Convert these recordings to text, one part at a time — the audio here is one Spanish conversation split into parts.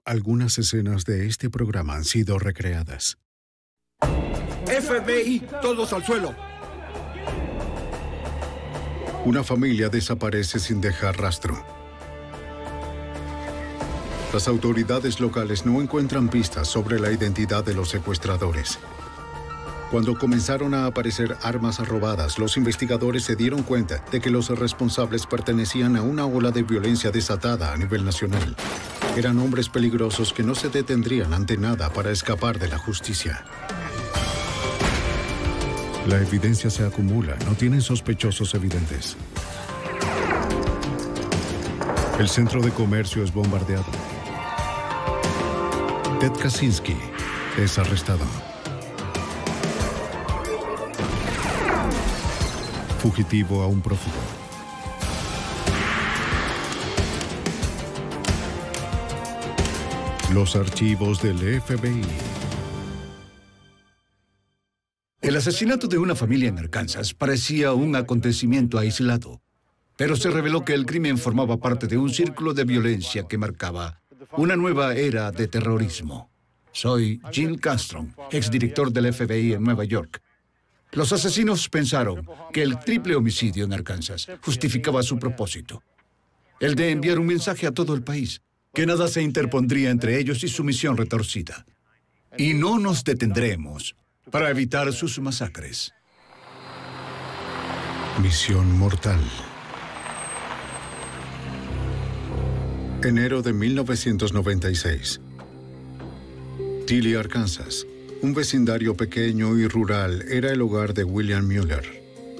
Algunas escenas de este programa han sido recreadas. FBI, todos al suelo. Una familia desaparece sin dejar rastro. Las autoridades locales no encuentran pistas sobre la identidad de los secuestradores. Cuando comenzaron a aparecer armas robadas, los investigadores se dieron cuenta de que los responsables pertenecían a una ola de violencia desatada a nivel nacional. Eran hombres peligrosos que no se detendrían ante nada para escapar de la justicia. La evidencia se acumula, no tienen sospechosos evidentes. El centro de comercio es bombardeado. Ted Kaczynski es arrestado. Fugitivo a un prófugo. Los archivos del FBI. El asesinato de una familia en Arkansas parecía un acontecimiento aislado, pero se reveló que el crimen formaba parte de un círculo de violencia que marcaba una nueva era de terrorismo. Soy Jim Castron, exdirector del FBI en Nueva York. Los asesinos pensaron que el triple homicidio en Arkansas justificaba su propósito, el de enviar un mensaje a todo el país, que nada se interpondría entre ellos y su misión retorcida. Y no nos detendremos para evitar sus masacres. Misión mortal. Enero de 1996. Tilly, Arkansas. Un vecindario pequeño y rural era el hogar de William Mueller.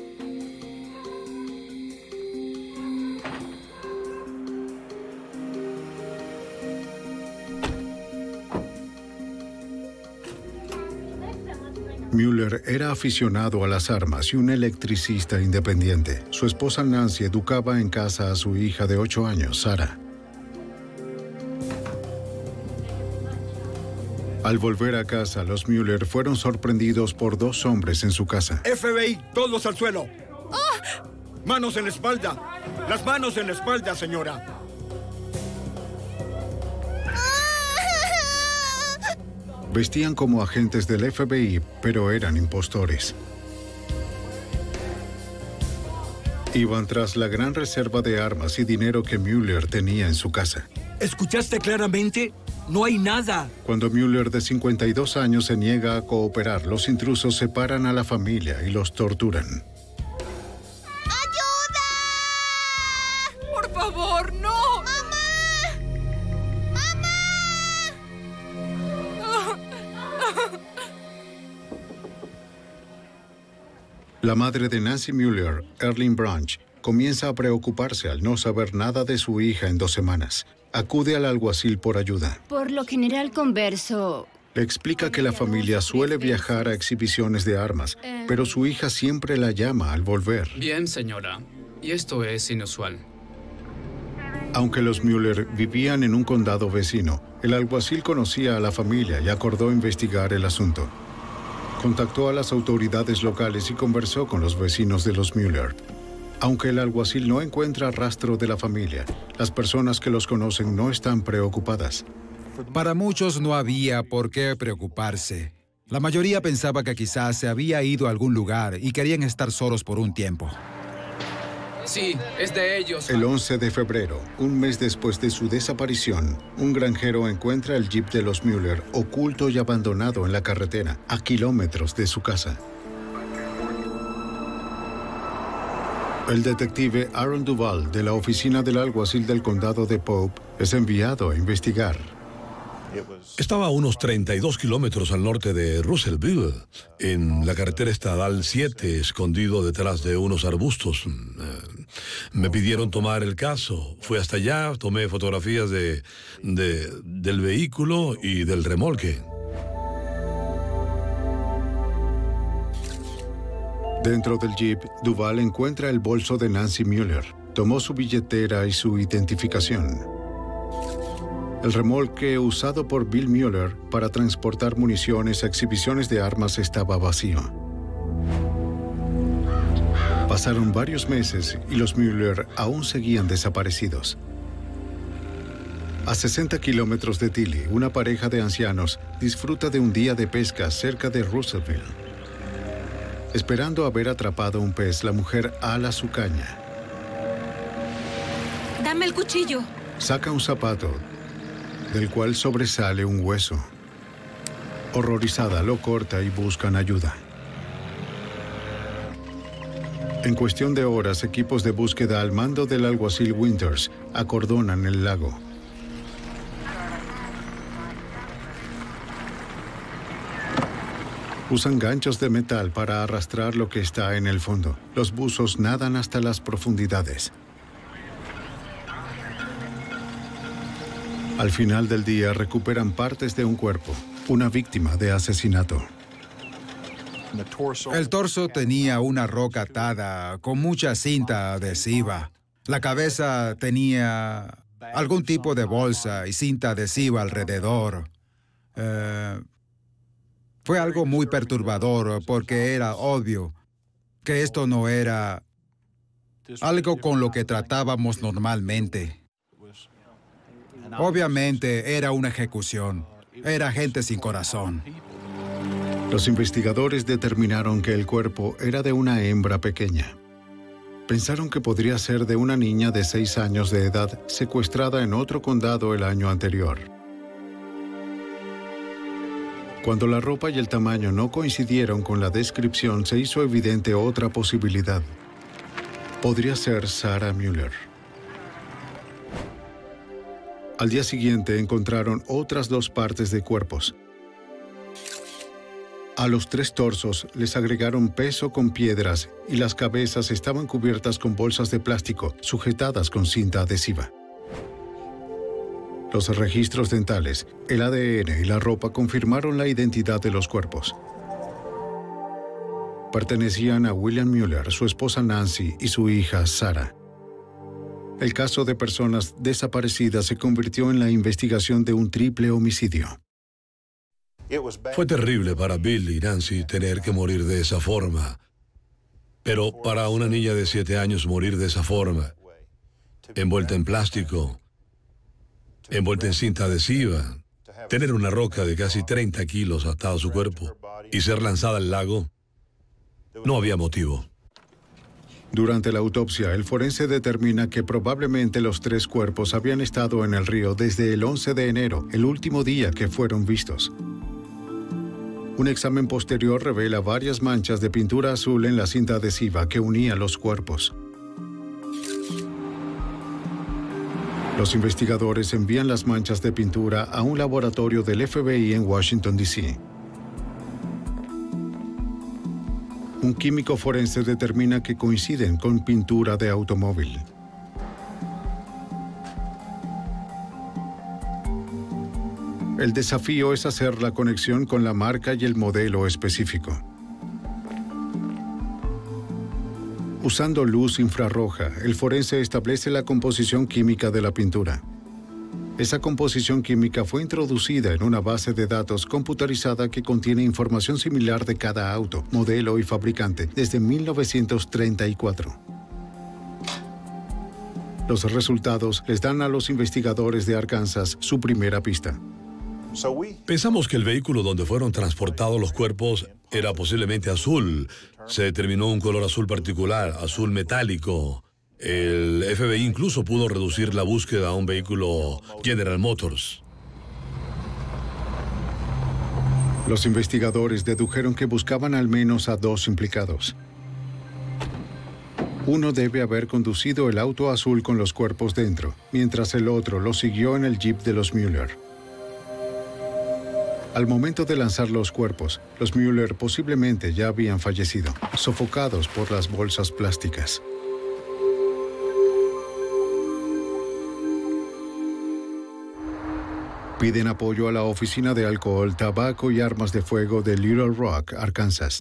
Mueller era aficionado a las armas y un electricista independiente. Su esposa Nancy educaba en casa a su hija de 8 años, Sarah. Al volver a casa, los Mueller fueron sorprendidos por 2 hombres en su casa. FBI, todos al suelo. ¡Oh! Manos en la espalda. Las manos en la espalda, señora. Vestían como agentes del FBI, pero eran impostores. Iban tras la gran reserva de armas y dinero que Mueller tenía en su casa. ¿Escuchaste claramente? No hay nada. Cuando Mueller, de 52 años, se niega a cooperar, los intrusos separan a la familia y los torturan. ¡Ayuda! ¡Por favor, no! ¡Mamá! ¡Mamá! La madre de Nancy Mueller, Erling Branch, comienza a preocuparse al no saber nada de su hija en 2 semanas. Acude al alguacil por ayuda. Por lo general converso. Le explica que la familia suele viajar a exhibiciones de armas, pero su hija siempre la llama al volver. Bien, señora. Y esto es inusual. Aunque los Mueller vivían en un condado vecino, el alguacil conocía a la familia y acordó investigar el asunto. Contactó a las autoridades locales y conversó con los vecinos de los Mueller. Aunque el alguacil no encuentra rastro de la familia, las personas que los conocen no están preocupadas. Para muchos no había por qué preocuparse. La mayoría pensaba que quizás se había ido a algún lugar y querían estar solos por un tiempo. Sí, es de ellos. El 11 de febrero, un mes después de su desaparición, un granjero encuentra el jeep de los Mueller oculto y abandonado en la carretera, a kilómetros de su casa. El detective Aaron Duvall, de la oficina del alguacil del condado de Pope, es enviado a investigar. Estaba a unos 32 kilómetros al norte de Russellville, en la carretera estatal 7, escondido detrás de unos arbustos. Me pidieron tomar el caso. Fui hasta allá, tomé fotografías del vehículo y del remolque. Dentro del jeep, Duvall encuentra el bolso de Nancy Mueller. Tomó su billetera y su identificación. El remolque usado por Bill Mueller para transportar municiones a exhibiciones de armas estaba vacío. Pasaron varios meses y los Mueller aún seguían desaparecidos. A 60 kilómetros de Tilly, una pareja de ancianos disfruta de un día de pesca cerca de Russellville. Esperando haber atrapado un pez, la mujer ala su caña. Dame el cuchillo. Saca un zapato, del cual sobresale un hueso. Horrorizada, lo corta y buscan ayuda. En cuestión de horas, equipos de búsqueda al mando del alguacil Winters acordonan el lago. Usan ganchos de metal para arrastrar lo que está en el fondo. Los buzos nadan hasta las profundidades. Al final del día recuperan partes de un cuerpo, una víctima de asesinato. El torso tenía una roca atada con mucha cinta adhesiva. La cabeza tenía algún tipo de bolsa y cinta adhesiva alrededor. Fue algo muy perturbador porque era obvio que esto no era algo con lo que tratábamos normalmente. Obviamente era una ejecución. Era gente sin corazón. Los investigadores determinaron que el cuerpo era de una hembra pequeña. Pensaron que podría ser de una niña de 6 años de edad secuestrada en otro condado el año anterior. Cuando la ropa y el tamaño no coincidieron con la descripción, se hizo evidente otra posibilidad. Podría ser Sarah Mueller. Al día siguiente encontraron otras 2 partes de cuerpos. A los 3 torsos les agregaron peso con piedras y las cabezas estaban cubiertas con bolsas de plástico sujetadas con cinta adhesiva. Los registros dentales, el ADN y la ropa confirmaron la identidad de los cuerpos. Pertenecían a William Mueller, su esposa Nancy y su hija Sarah. El caso de personas desaparecidas se convirtió en la investigación de un triple homicidio. Fue terrible para Bill y Nancy tener que morir de esa forma. Pero para una niña de 7 años morir de esa forma, envuelta en plástico, envuelta en cinta adhesiva, tener una roca de casi 30 kilos atada a su cuerpo y ser lanzada al lago, no había motivo. Durante la autopsia, el forense determina que probablemente los 3 cuerpos habían estado en el río desde el 11 de enero, el último día que fueron vistos. Un examen posterior revela varias manchas de pintura azul en la cinta adhesiva que unía los cuerpos. Los investigadores envían las manchas de pintura a un laboratorio del FBI en Washington, D.C. Un químico forense determina que coinciden con pintura de automóvil. El desafío es hacer la conexión con la marca y el modelo específico. Usando luz infrarroja, el forense establece la composición química de la pintura. Esa composición química fue introducida en una base de datos computarizada que contiene información similar de cada auto, modelo y fabricante desde 1934. Los resultados les dan a los investigadores de Arkansas su primera pista. Pensamos que el vehículo donde fueron transportados los cuerpos era posiblemente azul. Se determinó un color azul particular, azul metálico. El FBI incluso pudo reducir la búsqueda a un vehículo General Motors. Los investigadores dedujeron que buscaban al menos a 2 implicados. Uno debe haber conducido el auto azul con los cuerpos dentro, mientras el otro lo siguió en el jeep de los Mueller. Al momento de lanzar los cuerpos, los Mueller posiblemente ya habían fallecido, sofocados por las bolsas plásticas. Piden apoyo a la Oficina de Alcohol, Tabaco y Armas de Fuego de Little Rock, Arkansas.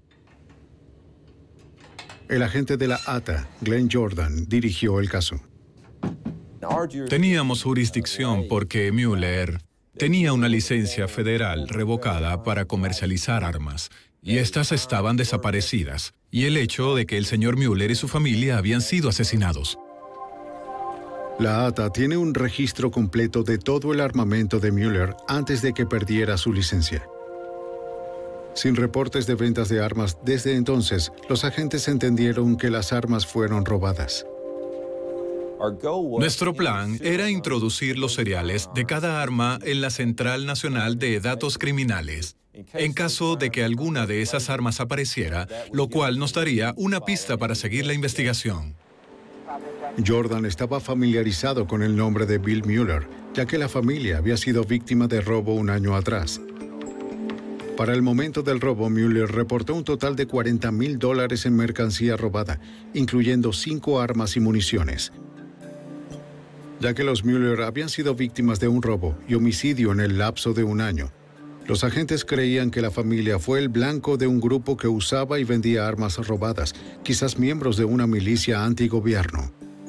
El agente de la ATA, Glenn Jordan, dirigió el caso. Teníamos jurisdicción porque Mueller tenía una licencia federal revocada para comercializar armas, y estas estaban desaparecidas, y el hecho de que el señor Mueller y su familia habían sido asesinados. La ATA tiene un registro completo de todo el armamento de Mueller antes de que perdiera su licencia. Sin reportes de ventas de armas desde entonces, los agentes entendieron que las armas fueron robadas. Nuestro plan era introducir los seriales de cada arma en la Central Nacional de Datos Criminales, en caso de que alguna de esas armas apareciera, lo cual nos daría una pista para seguir la investigación. Jordan estaba familiarizado con el nombre de Bill Mueller, ya que la familia había sido víctima de robo un año atrás. Para el momento del robo, Mueller reportó un total de $40,000 en mercancía robada, incluyendo 5 armas y municiones. Ya que los Mueller habían sido víctimas de un robo y homicidio en el lapso de un año, los agentes creían que la familia fue el blanco de un grupo que usaba y vendía armas robadas, quizás miembros de una milicia antigobierno.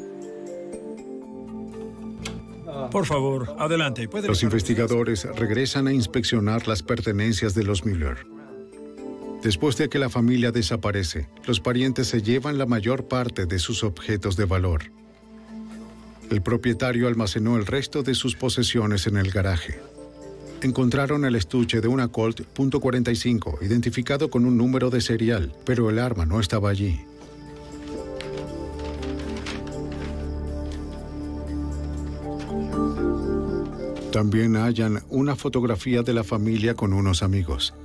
Por favor, adelante. Los investigadores regresan a inspeccionar las pertenencias de los Mueller. Después de que la familia desaparece, los parientes se llevan la mayor parte de sus objetos de valor. El propietario almacenó el resto de sus posesiones en el garaje. Encontraron el estuche de una Colt .45, identificado con un número de serial, pero el arma no estaba allí. También hallan una fotografía de la familia con unos amigos.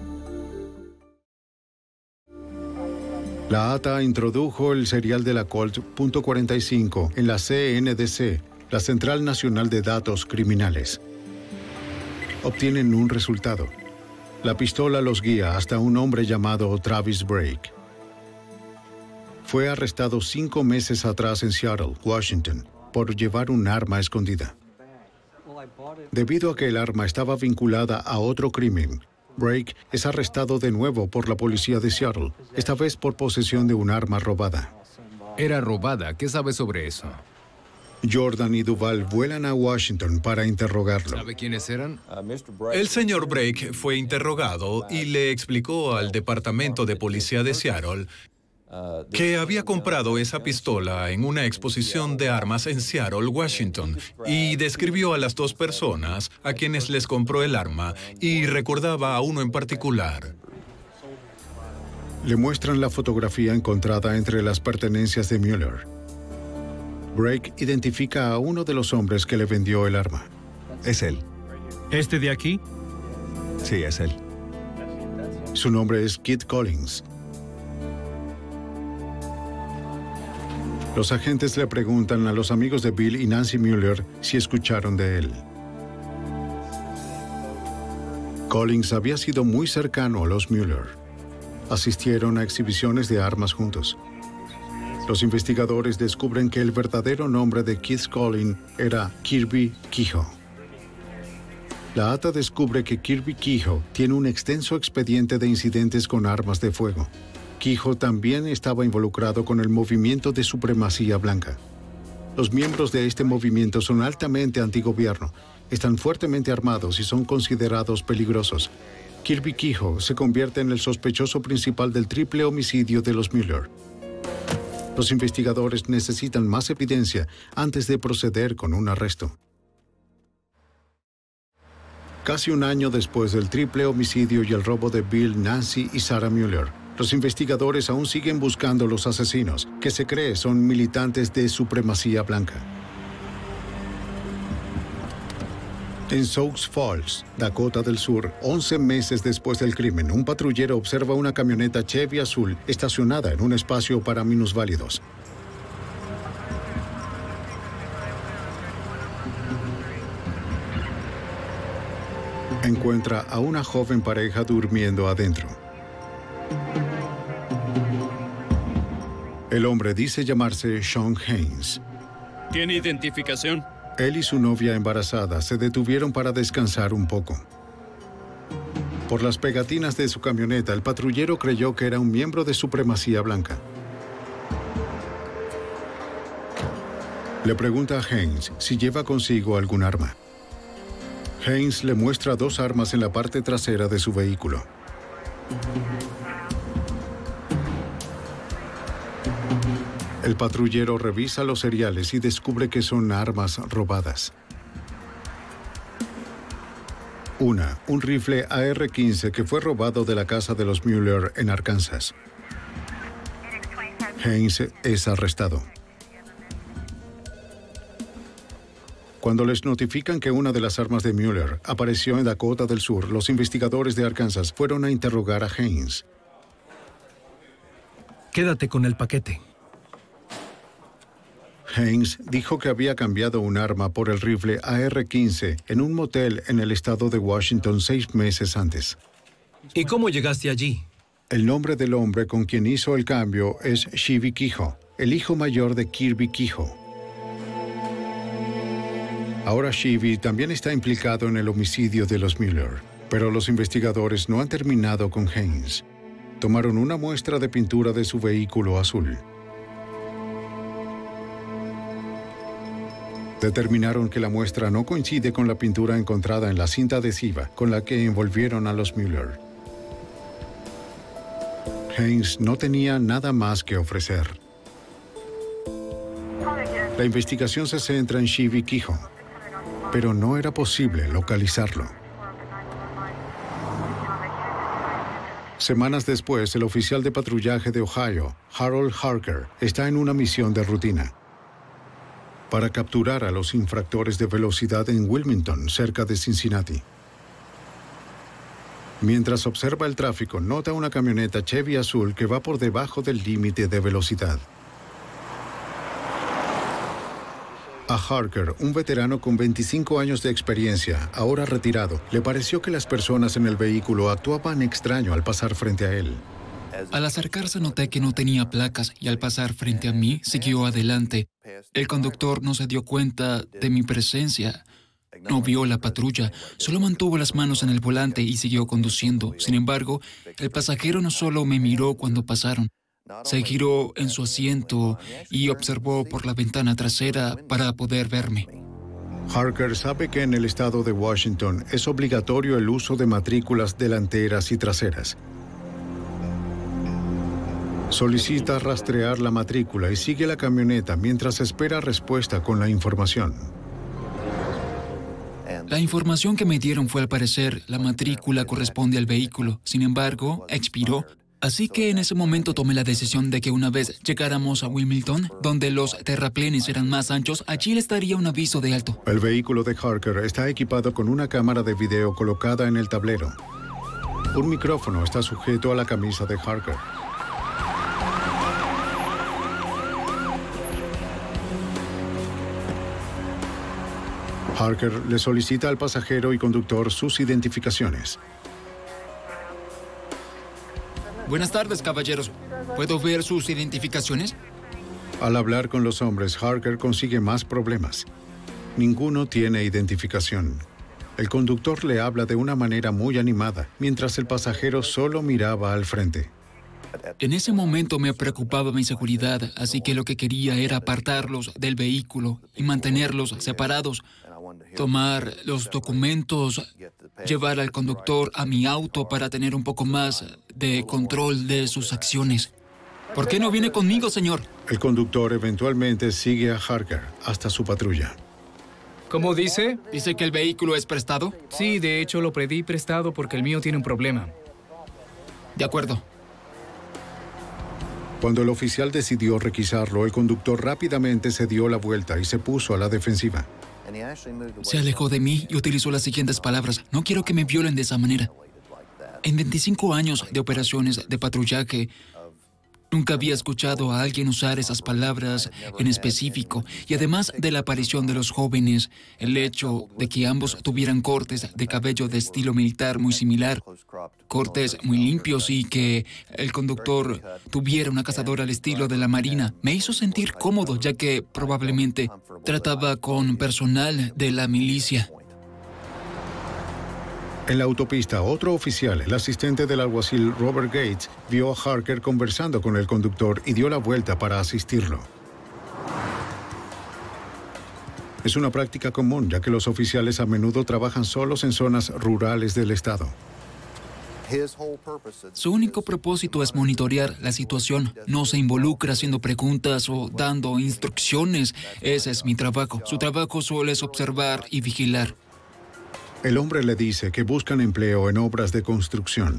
La ATA introdujo el serial de la Colt .45 en la CNDC, la Central Nacional de Datos Criminales. Obtienen un resultado. La pistola los guía hasta un hombre llamado Travis Brake. Fue arrestado 5 meses atrás en Seattle, Washington, por llevar un arma escondida. Debido a que el arma estaba vinculada a otro crimen, Brake es arrestado de nuevo por la policía de Seattle, esta vez por posesión de un arma robada. Era robada. ¿Qué sabe sobre eso? Jordan y Duval vuelan a Washington para interrogarlo. ¿Sabe quiénes eran? El señor Brake fue interrogado y le explicó al Departamento de Policía de Seattle que había comprado esa pistola en una exposición de armas en Seattle, Washington, y describió a las 2 personas a quienes les compró el arma y recordaba a uno en particular. Le muestran la fotografía encontrada entre las pertenencias de Mueller. Brake identifica a uno de los hombres que le vendió el arma. Es él. ¿Este de aquí? Sí, es él. Su nombre es Kit Collins. Los agentes le preguntan a los amigos de Bill y Nancy Mueller si escucharon de él. Collins había sido muy cercano a los Mueller. Asistieron a exhibiciones de armas juntos. Los investigadores descubren que el verdadero nombre de Keith Collins era Kirby Kehoe. La ATA descubre que Kirby Kehoe tiene un extenso expediente de incidentes con armas de fuego. Kehoe también estaba involucrado con el movimiento de supremacía blanca. Los miembros de este movimiento son altamente antigobierno, están fuertemente armados y son considerados peligrosos. Kirby Kehoe se convierte en el sospechoso principal del triple homicidio de los Mueller. Los investigadores necesitan más evidencia antes de proceder con un arresto. Casi un año después del triple homicidio y el robo de Bill, Nancy y Sarah Mueller, los investigadores aún siguen buscando los asesinos, que se cree son militantes de supremacía blanca. En Sioux Falls, Dakota del Sur, 11 meses después del crimen, un patrullero observa una camioneta Chevy azul estacionada en un espacio para minusválidos. Encuentra a una joven pareja durmiendo adentro. El hombre dice llamarse Sean Haynes. ¿Tiene identificación? Él y su novia embarazada se detuvieron para descansar un poco. Por las pegatinas de su camioneta, el patrullero creyó que era un miembro de supremacía blanca. Le pregunta a Haynes si lleva consigo algún arma. Haynes le muestra 2 armas en la parte trasera de su vehículo. El patrullero revisa los seriales y descubre que son armas robadas. Un rifle AR-15 que fue robado de la casa de los Mueller en Arkansas. Haynes es arrestado. Cuando les notifican que una de las armas de Mueller apareció en Dakota del Sur, los investigadores de Arkansas fueron a interrogar a Haynes. Quédate con el paquete. Haynes dijo que había cambiado un arma por el rifle AR-15 en un motel en el estado de Washington 6 meses antes. ¿Y cómo llegaste allí? El nombre del hombre con quien hizo el cambio es Shivy Kehoe, el hijo mayor de Kirby Kehoe. Ahora Shivy también está implicado en el homicidio de los Mueller, pero los investigadores no han terminado con Haynes. Tomaron una muestra de pintura de su vehículo azul. Determinaron que la muestra no coincide con la pintura encontrada en la cinta adhesiva con la que envolvieron a los Mueller. Haynes no tenía nada más que ofrecer. La investigación se centra en Shivy Kehoe, pero no era posible localizarlo. Semanas después, el oficial de patrullaje de Ohio, Harold Harker, está en una misión de rutina para capturar a los infractores de velocidad en Wilmington, cerca de Cincinnati. Mientras observa el tráfico, nota una camioneta Chevy azul que va por debajo del límite de velocidad. A Harker, un veterano con 25 años de experiencia, ahora retirado, le pareció que las personas en el vehículo actuaban extraño al pasar frente a él. Al acercarse noté que no tenía placas y al pasar frente a mí siguió adelante. El conductor no se dio cuenta de mi presencia. No vio la patrulla, solo mantuvo las manos en el volante y siguió conduciendo. Sin embargo, el pasajero no solo me miró cuando pasaron, se giró en su asiento y observó por la ventana trasera para poder verme. Harker sabe que en el estado de Washington es obligatorio el uso de matrículas delanteras y traseras. Solicita rastrear la matrícula y sigue la camioneta mientras espera respuesta con la información. La información que me dieron fue, al parecer, la matrícula corresponde al vehículo. Sin embargo, expiró. Así que en ese momento tomé la decisión de que una vez llegáramos a Wilmington, donde los terraplenes eran más anchos, allí le estaría un aviso de alto. El vehículo de Harker está equipado con una cámara de video colocada en el tablero. Un micrófono está sujeto a la camisa de Harker. Harker le solicita al pasajero y conductor sus identificaciones. Buenas tardes, caballeros. ¿Puedo ver sus identificaciones? Al hablar con los hombres, Harker consigue más problemas. Ninguno tiene identificación. El conductor le habla de una manera muy animada, mientras el pasajero solo miraba al frente. En ese momento me preocupaba mi seguridad, así que lo que quería era apartarlos del vehículo y mantenerlos separados. Tomar los documentos, llevar al conductor a mi auto para tener un poco más de control de sus acciones. ¿Por qué no viene conmigo, señor? El conductor eventualmente sigue a Harker hasta su patrulla. ¿Cómo dice? ¿Dice que el vehículo es prestado? Sí, de hecho lo pedí prestado porque el mío tiene un problema. De acuerdo. Cuando el oficial decidió requisarlo, el conductor rápidamente se dio la vuelta y se puso a la defensiva. Se alejó de mí y utilizó las siguientes palabras: no quiero que me violen de esa manera. En 25 años de operaciones de patrullaje, nunca había escuchado a alguien usar esas palabras en específico. Y además de la aparición de los jóvenes, el hecho de que ambos tuvieran cortes de cabello de estilo militar muy similar, cortes muy limpios, y que el conductor tuviera una cazadora al estilo de la Marina, me hizo sentir cómodo, ya que probablemente trataba con personal de la milicia. En la autopista, otro oficial, el asistente del alguacil Robert Gates, vio a Harker conversando con el conductor y dio la vuelta para asistirlo. Es una práctica común, ya que los oficiales a menudo trabajan solos en zonas rurales del estado. Su único propósito es monitorear la situación. No se involucra haciendo preguntas o dando instrucciones. Ese es mi trabajo. Su trabajo solo es observar y vigilar. El hombre le dice que buscan empleo en obras de construcción.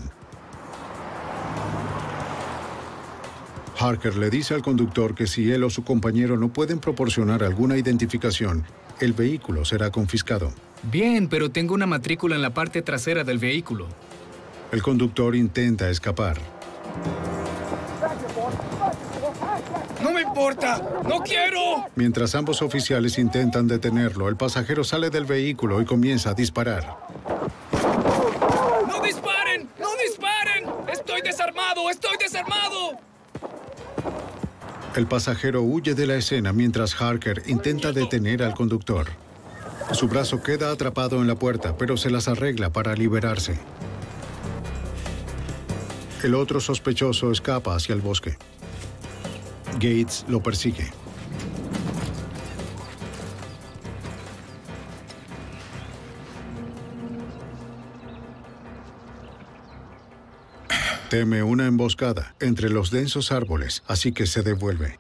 Harker le dice al conductor que si él o su compañero no pueden proporcionar alguna identificación, el vehículo será confiscado. Bien, pero tengo una matrícula en la parte trasera del vehículo. El conductor intenta escapar. ¡No me importa! ¡No quiero! Mientras ambos oficiales intentan detenerlo, el pasajero sale del vehículo y comienza a disparar. ¡No disparen! ¡No disparen! ¡Estoy desarmado! ¡Estoy desarmado! El pasajero huye de la escena mientras Harker intenta detener al conductor. Su brazo queda atrapado en la puerta, pero se las arregla para liberarse. El otro sospechoso escapa hacia el bosque. Gates lo persigue. Teme una emboscada entre los densos árboles, así que se devuelve.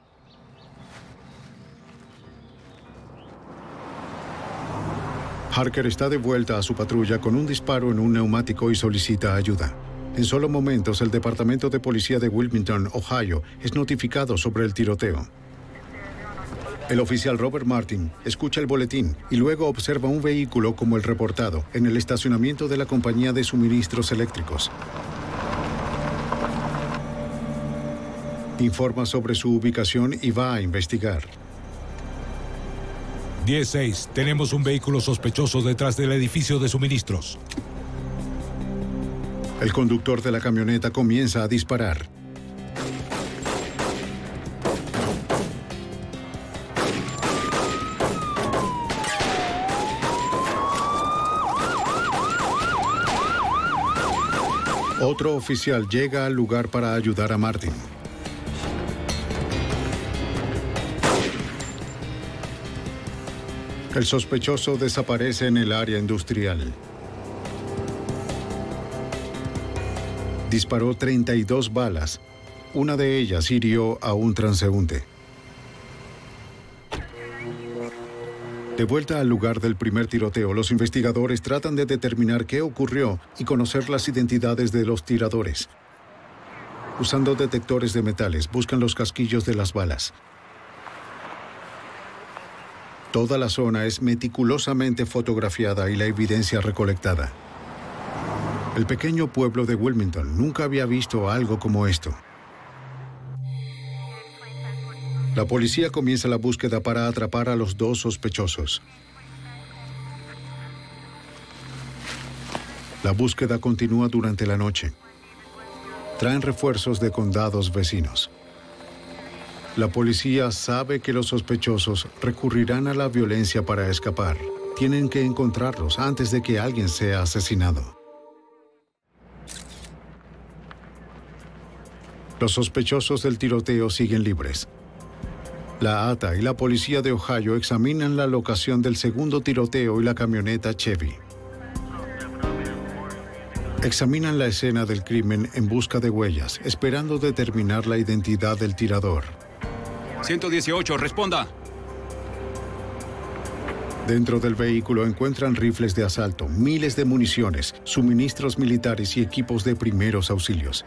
Harker está de vuelta a su patrulla con un disparo en un neumático y solicita ayuda. En solo momentos, el Departamento de Policía de Wilmington, Ohio, es notificado sobre el tiroteo. El oficial Robert Martin escucha el boletín y luego observa un vehículo como el reportado en el estacionamiento de la compañía de suministros eléctricos. Informa sobre su ubicación y va a investigar. 10-6, tenemos un vehículo sospechoso detrás del edificio de suministros. El conductor de la camioneta comienza a disparar. Otro oficial llega al lugar para ayudar a Martin. El sospechoso desaparece en el área industrial. Disparó 32 balas. Una de ellas hirió a un transeúnte. De vuelta al lugar del primer tiroteo, los investigadores tratan de determinar qué ocurrió y conocer las identidades de los tiradores. Usando detectores de metales, buscan los casquillos de las balas. Toda la zona es meticulosamente fotografiada y la evidencia recolectada. El pequeño pueblo de Wilmington nunca había visto algo como esto. La policía comienza la búsqueda para atrapar a los dos sospechosos. La búsqueda continúa durante la noche. Traen refuerzos de condados vecinos. La policía sabe que los sospechosos recurrirán a la violencia para escapar. Tienen que encontrarlos antes de que alguien sea asesinado. Los sospechosos del tiroteo siguen libres. La ATA y la policía de Ohio examinan la locación del segundo tiroteo y la camioneta Chevy. Examinan la escena del crimen en busca de huellas, esperando determinar la identidad del tirador. 118, responda. Dentro del vehículo encuentran rifles de asalto, miles de municiones, suministros militares y equipos de primeros auxilios.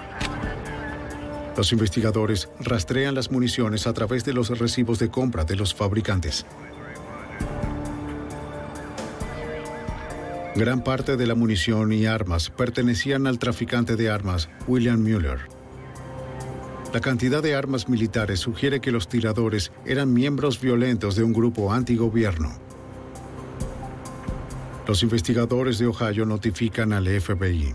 Los investigadores rastrean las municiones a través de los recibos de compra de los fabricantes. Gran parte de la munición y armas pertenecían al traficante de armas William Mueller. La cantidad de armas militares sugiere que los tiradores eran miembros violentos de un grupo antigobierno. Los investigadores de Ohio notifican al FBI.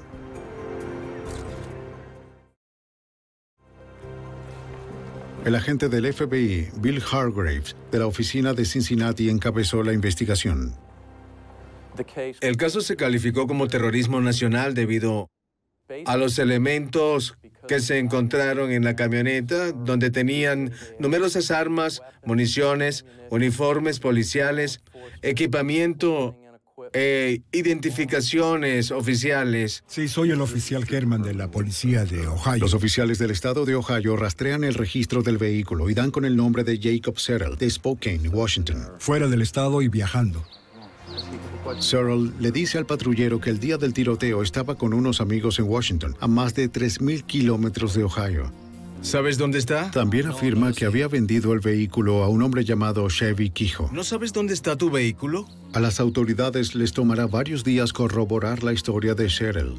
El agente del FBI, Bill Hargraves, de la oficina de Cincinnati, encabezó la investigación. El caso se calificó como terrorismo nacional debido a los elementos que se encontraron en la camioneta, donde tenían numerosas armas, municiones, uniformes policiales, equipamiento identificaciones oficiales. Sí, soy el oficial Herman de la policía de Ohio. Los oficiales del estado de Ohio rastrean el registro del vehículo y dan con el nombre de Jacob Settle, de Spokane, Washington. Fuera del estado y viajando. Searle le dice al patrullero que el día del tiroteo estaba con unos amigos en Washington, a más de 3,000 kilómetros de Ohio. ¿Sabes dónde está? También afirma que había vendido el vehículo a un hombre llamado Chevy Kehoe. ¿No sabes dónde está tu vehículo? A las autoridades les tomará varios días corroborar la historia de Settle.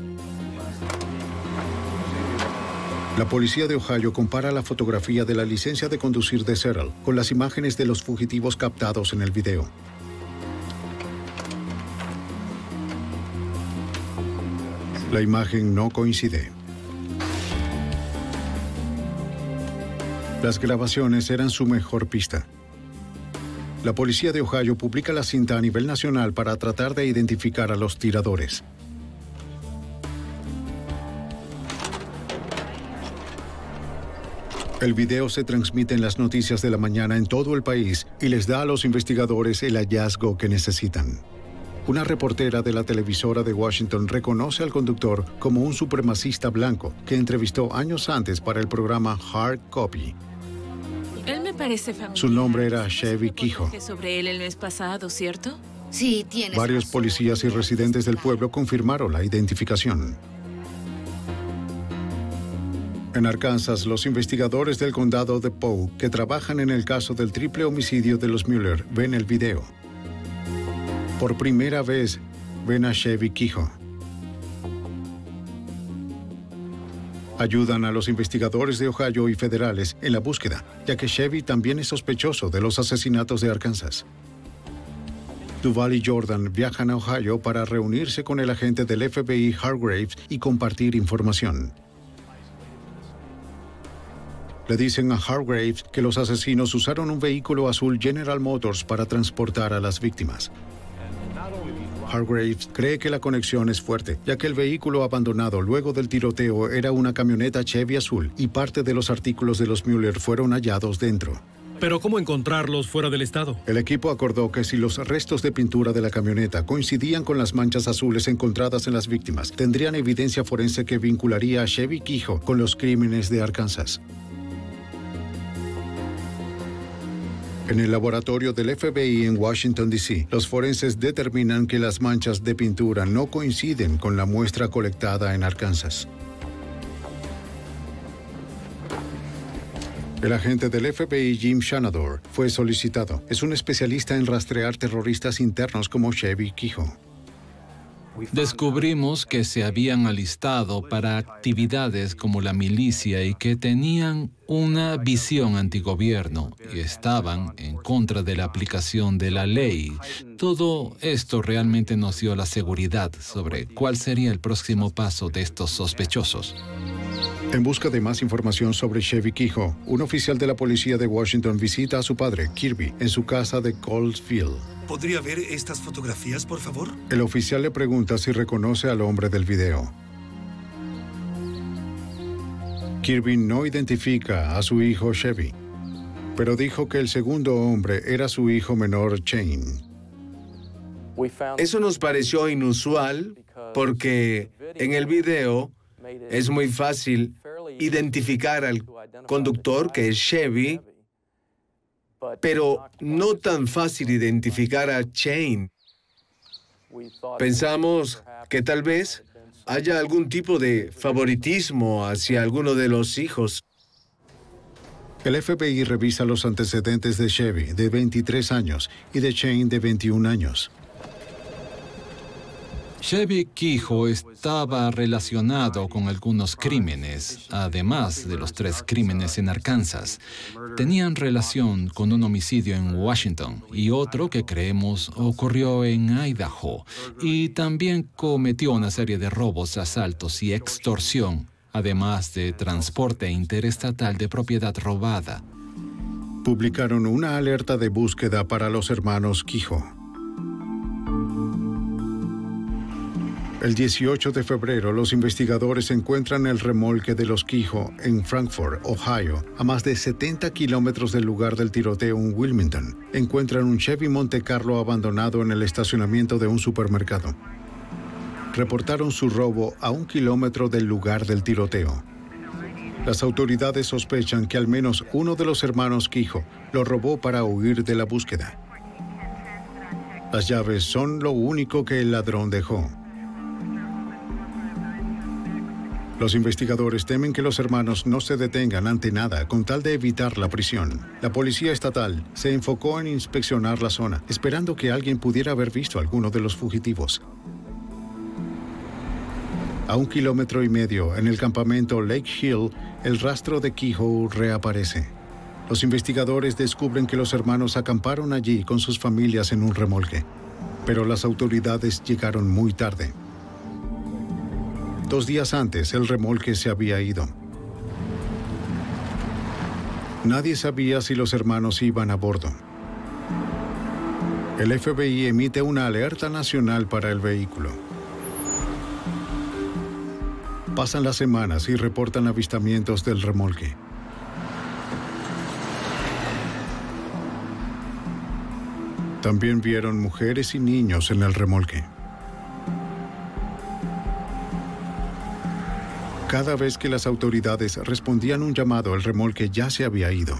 La policía de Ohio compara la fotografía de la licencia de conducir de Settle con las imágenes de los fugitivos captados en el video. La imagen no coincide. Las grabaciones eran su mejor pista. La policía de Ohio publica la cinta a nivel nacional para tratar de identificar a los tiradores. El video se transmite en las noticias de la mañana en todo el país y les da a los investigadores el hallazgo que necesitan. Una reportera de la televisora de Washington reconoce al conductor como un supremacista blanco que entrevistó años antes para el programa Hard Copy. Él me parece familiar. Su nombre era Chevy Kehoe. Sobre él el mes pasado, ¿cierto? Sí, tienes Varios policías y residentes del pueblo confirmaron la identificación. En Arkansas, los investigadores del condado de Poe, que trabajan en el caso del triple homicidio de los Mueller, ven el video. Por primera vez, ven a Chevy Kehoe. Ayudan a los investigadores de Ohio y federales en la búsqueda, ya que Chevy también es sospechoso de los asesinatos de Arkansas. Duval y Jordan viajan a Ohio para reunirse con el agente del FBI Hargraves y compartir información. Le dicen a Hargraves que los asesinos usaron un vehículo azul General Motors para transportar a las víctimas. Hargraves cree que la conexión es fuerte, ya que el vehículo abandonado luego del tiroteo era una camioneta Chevy azul y parte de los artículos de los Mueller fueron hallados dentro. ¿Pero cómo encontrarlos fuera del estado? El equipo acordó que si los restos de pintura de la camioneta coincidían con las manchas azules encontradas en las víctimas, tendrían evidencia forense que vincularía a Chevy Kehoe con los crímenes de Arkansas. En el laboratorio del FBI en Washington, D.C., los forenses determinan que las manchas de pintura no coinciden con la muestra colectada en Arkansas. El agente del FBI, Jim Shanador, fue solicitado. Es un especialista en rastrear terroristas internos como Chevy Kehoe. Descubrimos que se habían alistado para actividades como la milicia y que tenían una visión antigobierno y estaban en contra de la aplicación de la ley. Todo esto realmente nos dio la seguridad sobre cuál sería el próximo paso de estos sospechosos. En busca de más información sobre Chevy Kehoe, un oficial de la policía de Washington visita a su padre, Kirby, en su casa de Coldfield. ¿Podría ver estas fotografías, por favor? El oficial le pregunta si reconoce al hombre del video. Kirby no identifica a su hijo Chevy, pero dijo que el segundo hombre era su hijo menor, Shane. Eso nos pareció inusual porque en el video es muy fácil identificar al conductor, que es Chevy, pero no tan fácil identificar a Shane. Pensamos que tal vez haya algún tipo de favoritismo hacia alguno de los hijos. El FBI revisa los antecedentes de Chevy, de 23 años, y de Shane, de 21 años. Chevy Kehoe estaba relacionado con algunos crímenes, además de los 3 crímenes en Arkansas. Tenían relación con un homicidio en Washington y otro que creemos ocurrió en Idaho. Y también cometió una serie de robos, asaltos y extorsión, además de transporte interestatal de propiedad robada. Publicaron una alerta de búsqueda para los hermanos Kehoe. El 18 de febrero, los investigadores encuentran el remolque de los Kehoe en Frankfort, Ohio, a más de 70 kilómetros del lugar del tiroteo en Wilmington. Encuentran un Chevy Monte Carlo abandonado en el estacionamiento de un supermercado. Reportaron su robo a 1 kilómetro del lugar del tiroteo. Las autoridades sospechan que al menos uno de los hermanos Kehoe lo robó para huir de la búsqueda. Las llaves son lo único que el ladrón dejó. Los investigadores temen que los hermanos no se detengan ante nada con tal de evitar la prisión. La policía estatal se enfocó en inspeccionar la zona, esperando que alguien pudiera haber visto a alguno de los fugitivos. A 1,5 kilómetros en el campamento Lake Hill, el rastro de Kehoe reaparece. Los investigadores descubren que los hermanos acamparon allí con sus familias en un remolque, pero las autoridades llegaron muy tarde. 2 días antes, el remolque se había ido. Nadie sabía si los hermanos iban a bordo. El FBI emite una alerta nacional para el vehículo. Pasan las semanas y reportan avistamientos del remolque. También vieron mujeres y niños en el remolque. Cada vez que las autoridades respondían un llamado, el remolque ya se había ido.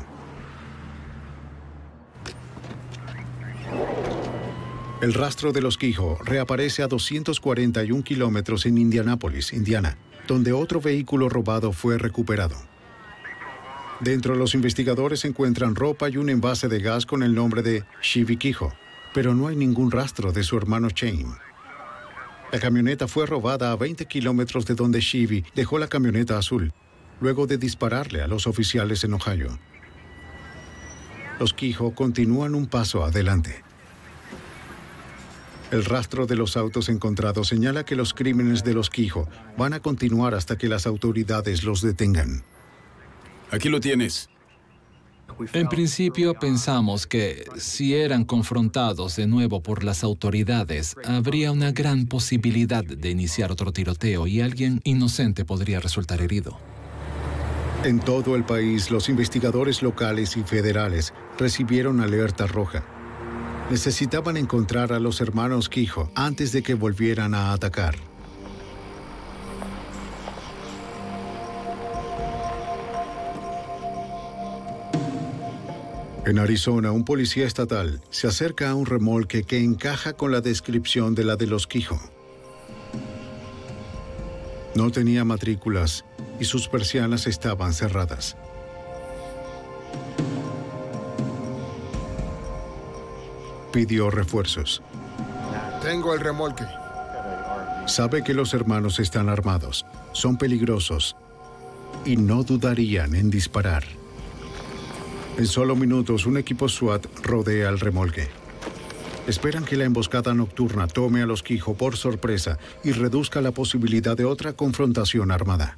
El rastro de los Kehoe reaparece a 241 kilómetros en Indianápolis, Indiana, donde otro vehículo robado fue recuperado. Dentro, los investigadores encuentran ropa y un envase de gas con el nombre de Chevy Kehoe, pero no hay ningún rastro de su hermano Shane. La camioneta fue robada a 20 kilómetros de donde Chevy dejó la camioneta azul, luego de dispararle a los oficiales en Ohio. Los Kehoe continúan un paso adelante. El rastro de los autos encontrados señala que los crímenes de los Kehoe van a continuar hasta que las autoridades los detengan. Aquí lo tienes. En principio pensamos que si eran confrontados de nuevo por las autoridades, habría una gran posibilidad de iniciar otro tiroteo y alguien inocente podría resultar herido. En todo el país, los investigadores locales y federales recibieron alerta roja. Necesitaban encontrar a los hermanos Kehoe antes de que volvieran a atacar. En Arizona, un policía estatal se acerca a un remolque que encaja con la descripción de la de los Kehoe. No tenía matrículas y sus persianas estaban cerradas. Pidió refuerzos. Tengo el remolque. Sabe que los hermanos están armados, son peligrosos y no dudarían en disparar. En solo minutos, un equipo SWAT rodea el remolque. Esperan que la emboscada nocturna tome a los Kehoe por sorpresa y reduzca la posibilidad de otra confrontación armada.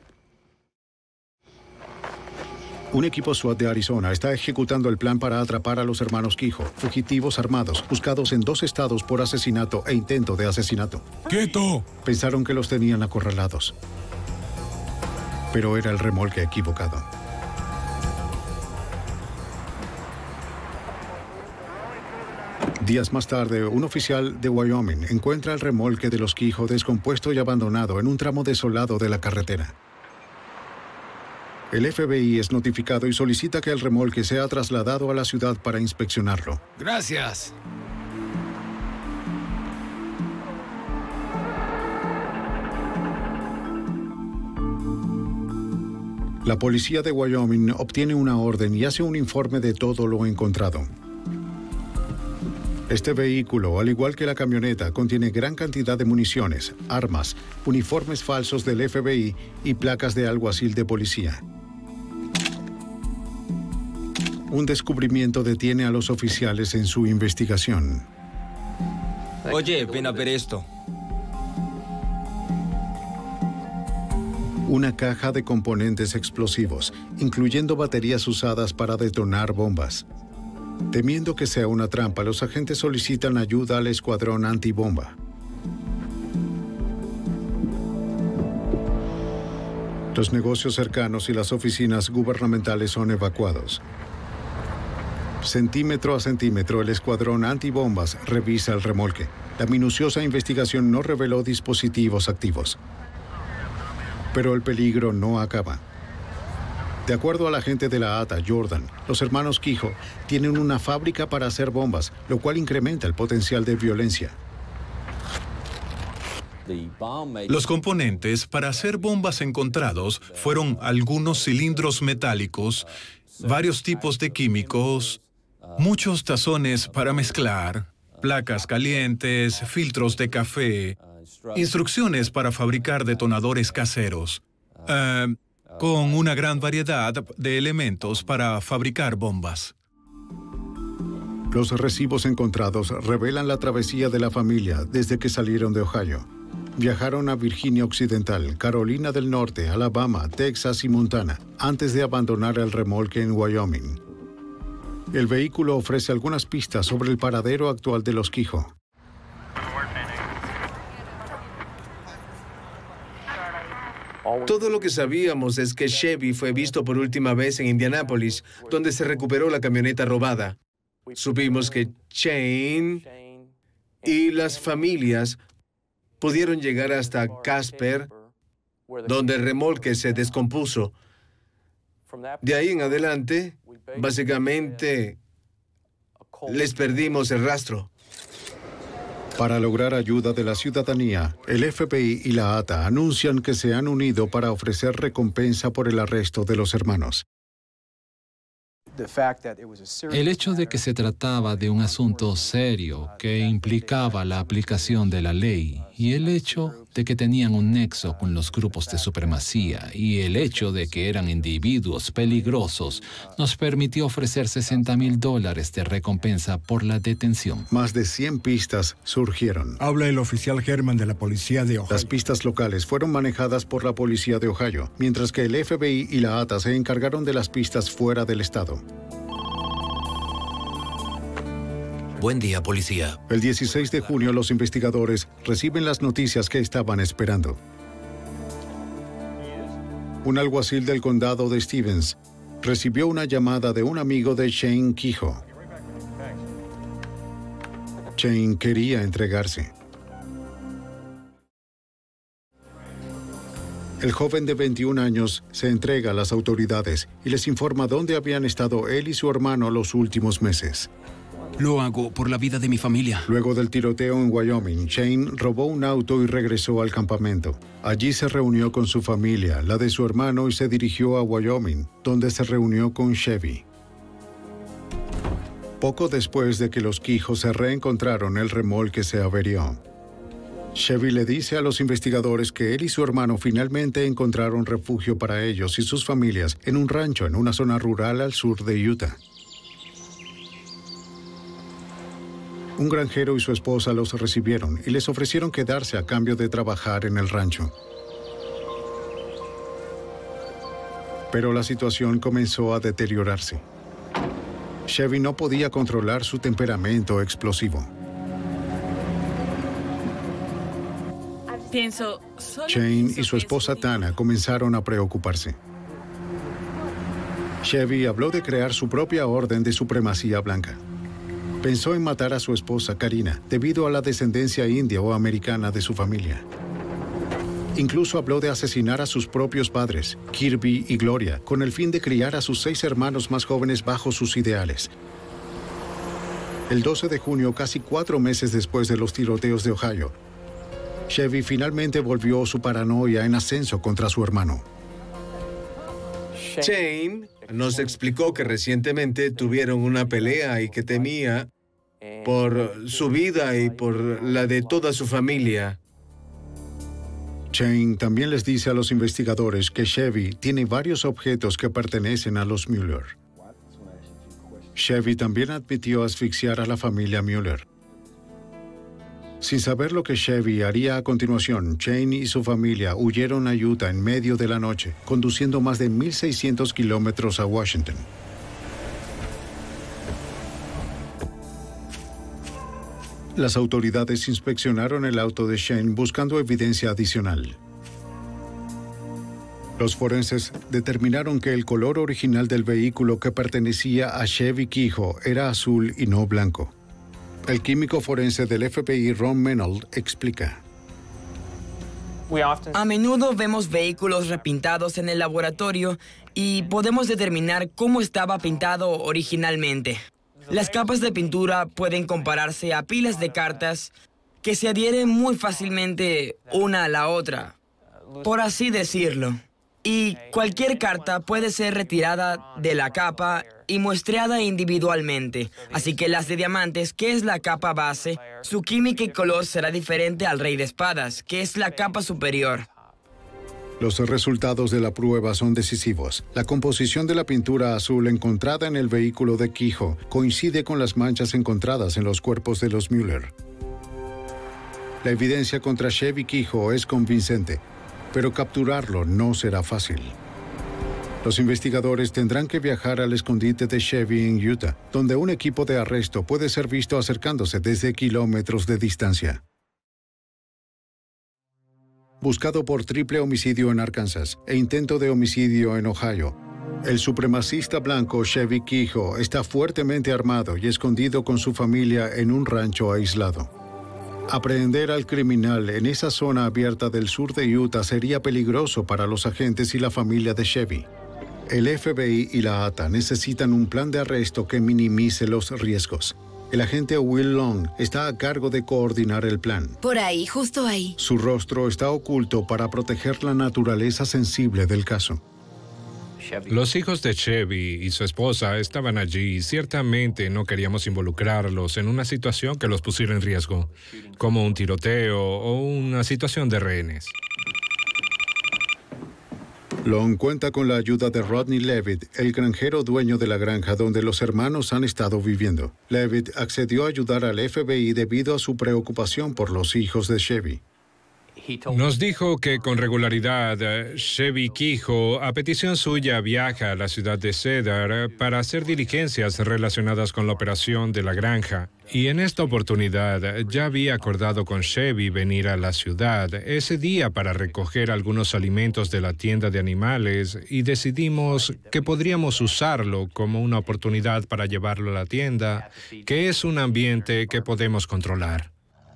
Un equipo SWAT de Arizona está ejecutando el plan para atrapar a los hermanos Kehoe, fugitivos armados, buscados en 2 estados por asesinato e intento de asesinato. ¡Quieto! Pensaron que los tenían acorralados, pero era el remolque equivocado. Días más tarde, un oficial de Wyoming encuentra el remolque de los Kehoe descompuesto y abandonado en un tramo desolado de la carretera. El FBI es notificado y solicita que el remolque sea trasladado a la ciudad para inspeccionarlo. Gracias. La policía de Wyoming obtiene una orden y hace un informe de todo lo encontrado. Este vehículo, al igual que la camioneta, contiene gran cantidad de municiones, armas, uniformes falsos del FBI y placas de alguacil de policía. Un descubrimiento detiene a los oficiales en su investigación. Oye, ven a ver esto. Una caja de componentes explosivos, incluyendo baterías usadas para detonar bombas. Temiendo que sea una trampa, los agentes solicitan ayuda al escuadrón antibomba. Los negocios cercanos y las oficinas gubernamentales son evacuados. Centímetro a centímetro, el escuadrón antibombas revisa el remolque. La minuciosa investigación no reveló dispositivos activos. Pero el peligro no acaba. De acuerdo al agente de la ATA, Jordan, los hermanos Kehoe tienen una fábrica para hacer bombas, lo cual incrementa el potencial de violencia. Los componentes para hacer bombas encontrados fueron algunos cilindros metálicos, varios tipos de químicos, muchos tazones para mezclar, placas calientes, filtros de café, instrucciones para fabricar detonadores caseros, con una gran variedad de elementos para fabricar bombas. Los recibos encontrados revelan la travesía de la familia desde que salieron de Ohio. Viajaron a Virginia Occidental, Carolina del Norte, Alabama, Texas y Montana, antes de abandonar el remolque en Wyoming. El vehículo ofrece algunas pistas sobre el paradero actual de los Kehoe. Todo lo que sabíamos es que Chevy fue visto por última vez en Indianápolis, donde se recuperó la camioneta robada. Supimos que Shane y las familias pudieron llegar hasta Casper, donde el remolque se descompuso. De ahí en adelante, básicamente, les perdimos el rastro. Para lograr ayuda de la ciudadanía, el FBI y la ATA anuncian que se han unido para ofrecer recompensa por el arresto de los hermanos. El hecho de que se trataba de un asunto serio que implicaba la aplicación de la ley y el hecho de que tenían un nexo con los grupos de supremacía y el hecho de que eran individuos peligrosos nos permitió ofrecer $60,000 de recompensa por la detención. Más de 100 pistas surgieron. Habla el oficial Herman de la policía de Ohio. Las pistas locales fueron manejadas por la policía de Ohio, mientras que el FBI y la ATA se encargaron de las pistas fuera del estado. Buen día, policía. El 16 de junio, los investigadores reciben las noticias que estaban esperando. Un alguacil del condado de Stevens recibió una llamada de un amigo de Shane Kehoe. Shane quería entregarse. El joven de 21 años se entrega a las autoridades y les informa dónde habían estado él y su hermano los últimos meses. Lo hago por la vida de mi familia. Luego del tiroteo en Wyoming, Shane robó un auto y regresó al campamento. Allí se reunió con su familia, la de su hermano, y se dirigió a Wyoming, donde se reunió con Chevy. Poco después de que los Kehoe se reencontraron, el remolque se averió. Chevy le dice a los investigadores que él y su hermano finalmente encontraron refugio para ellos y sus familias en un rancho en una zona rural al sur de Utah. Un granjero y su esposa los recibieron y les ofrecieron quedarse a cambio de trabajar en el rancho. Pero la situación comenzó a deteriorarse. Chevy no podía controlar su temperamento explosivo. Shane y su esposa Tana comenzaron a preocuparse. Chevy habló de crear su propia orden de supremacía blanca. Pensó en matar a su esposa, Karina, debido a la descendencia india o americana de su familia. Incluso habló de asesinar a sus propios padres, Kirby y Gloria, con el fin de criar a sus 6 hermanos más jóvenes bajo sus ideales. El 12 de junio, casi 4 meses después de los tiroteos de Ohio, Chevy finalmente volvió su paranoia en ascenso contra su hermano. Shane nos explicó que recientemente tuvieron una pelea y que temía por su vida y por la de toda su familia. Shane también les dice a los investigadores que Chevy tiene varios objetos que pertenecen a los Mueller. Chevy también admitió asfixiar a la familia Mueller. Sin saber lo que Chevy haría a continuación, Shane y su familia huyeron a Utah en medio de la noche, conduciendo más de 1,600 kilómetros a Washington. Las autoridades inspeccionaron el auto de Shane buscando evidencia adicional. Los forenses determinaron que el color original del vehículo que pertenecía a Chevy Kehoe era azul y no blanco. El químico forense del FBI, Ron Menold, explica. A menudo vemos vehículos repintados en el laboratorio y podemos determinar cómo estaba pintado originalmente. Las capas de pintura pueden compararse a pilas de cartas que se adhieren muy fácilmente una a la otra, por así decirlo. Y cualquier carta puede ser retirada de la capa y muestreada individualmente. Así que las de diamantes, que es la capa base, su química y color será diferente al rey de espadas, que es la capa superior. Los resultados de la prueba son decisivos. La composición de la pintura azul encontrada en el vehículo de Kehoe coincide con las manchas encontradas en los cuerpos de los Mueller. La evidencia contra Chevy Kehoe es convincente, pero capturarlo no será fácil. Los investigadores tendrán que viajar al escondite de Chevy en Utah, donde un equipo de arresto puede ser visto acercándose desde kilómetros de distancia. Buscado por triple homicidio en Arkansas e intento de homicidio en Ohio, el supremacista blanco Chevy Kehoe está fuertemente armado y escondido con su familia en un rancho aislado. Aprehender al criminal en esa zona abierta del sur de Utah sería peligroso para los agentes y la familia de Chevy. El FBI y la ATA necesitan un plan de arresto que minimice los riesgos. El agente Will Long está a cargo de coordinar el plan. Por ahí, justo ahí. Su rostro está oculto para proteger la naturaleza sensible del caso. Los hijos de Chevy y su esposa estaban allí y ciertamente no queríamos involucrarlos en una situación que los pusiera en riesgo, como un tiroteo o una situación de rehenes. Long cuenta con la ayuda de Rodney Levitt, el granjero dueño de la granja donde los hermanos han estado viviendo. Levitt accedió a ayudar al FBI debido a su preocupación por los hijos de Chevy. Nos dijo que con regularidad Chevy Kehoe, a petición suya, viaja a la ciudad de Cedar para hacer diligencias relacionadas con la operación de la granja. Y en esta oportunidad ya había acordado con Chevy venir a la ciudad ese día para recoger algunos alimentos de la tienda de animales y decidimos que podríamos usarlo como una oportunidad para llevarlo a la tienda, que es un ambiente que podemos controlar.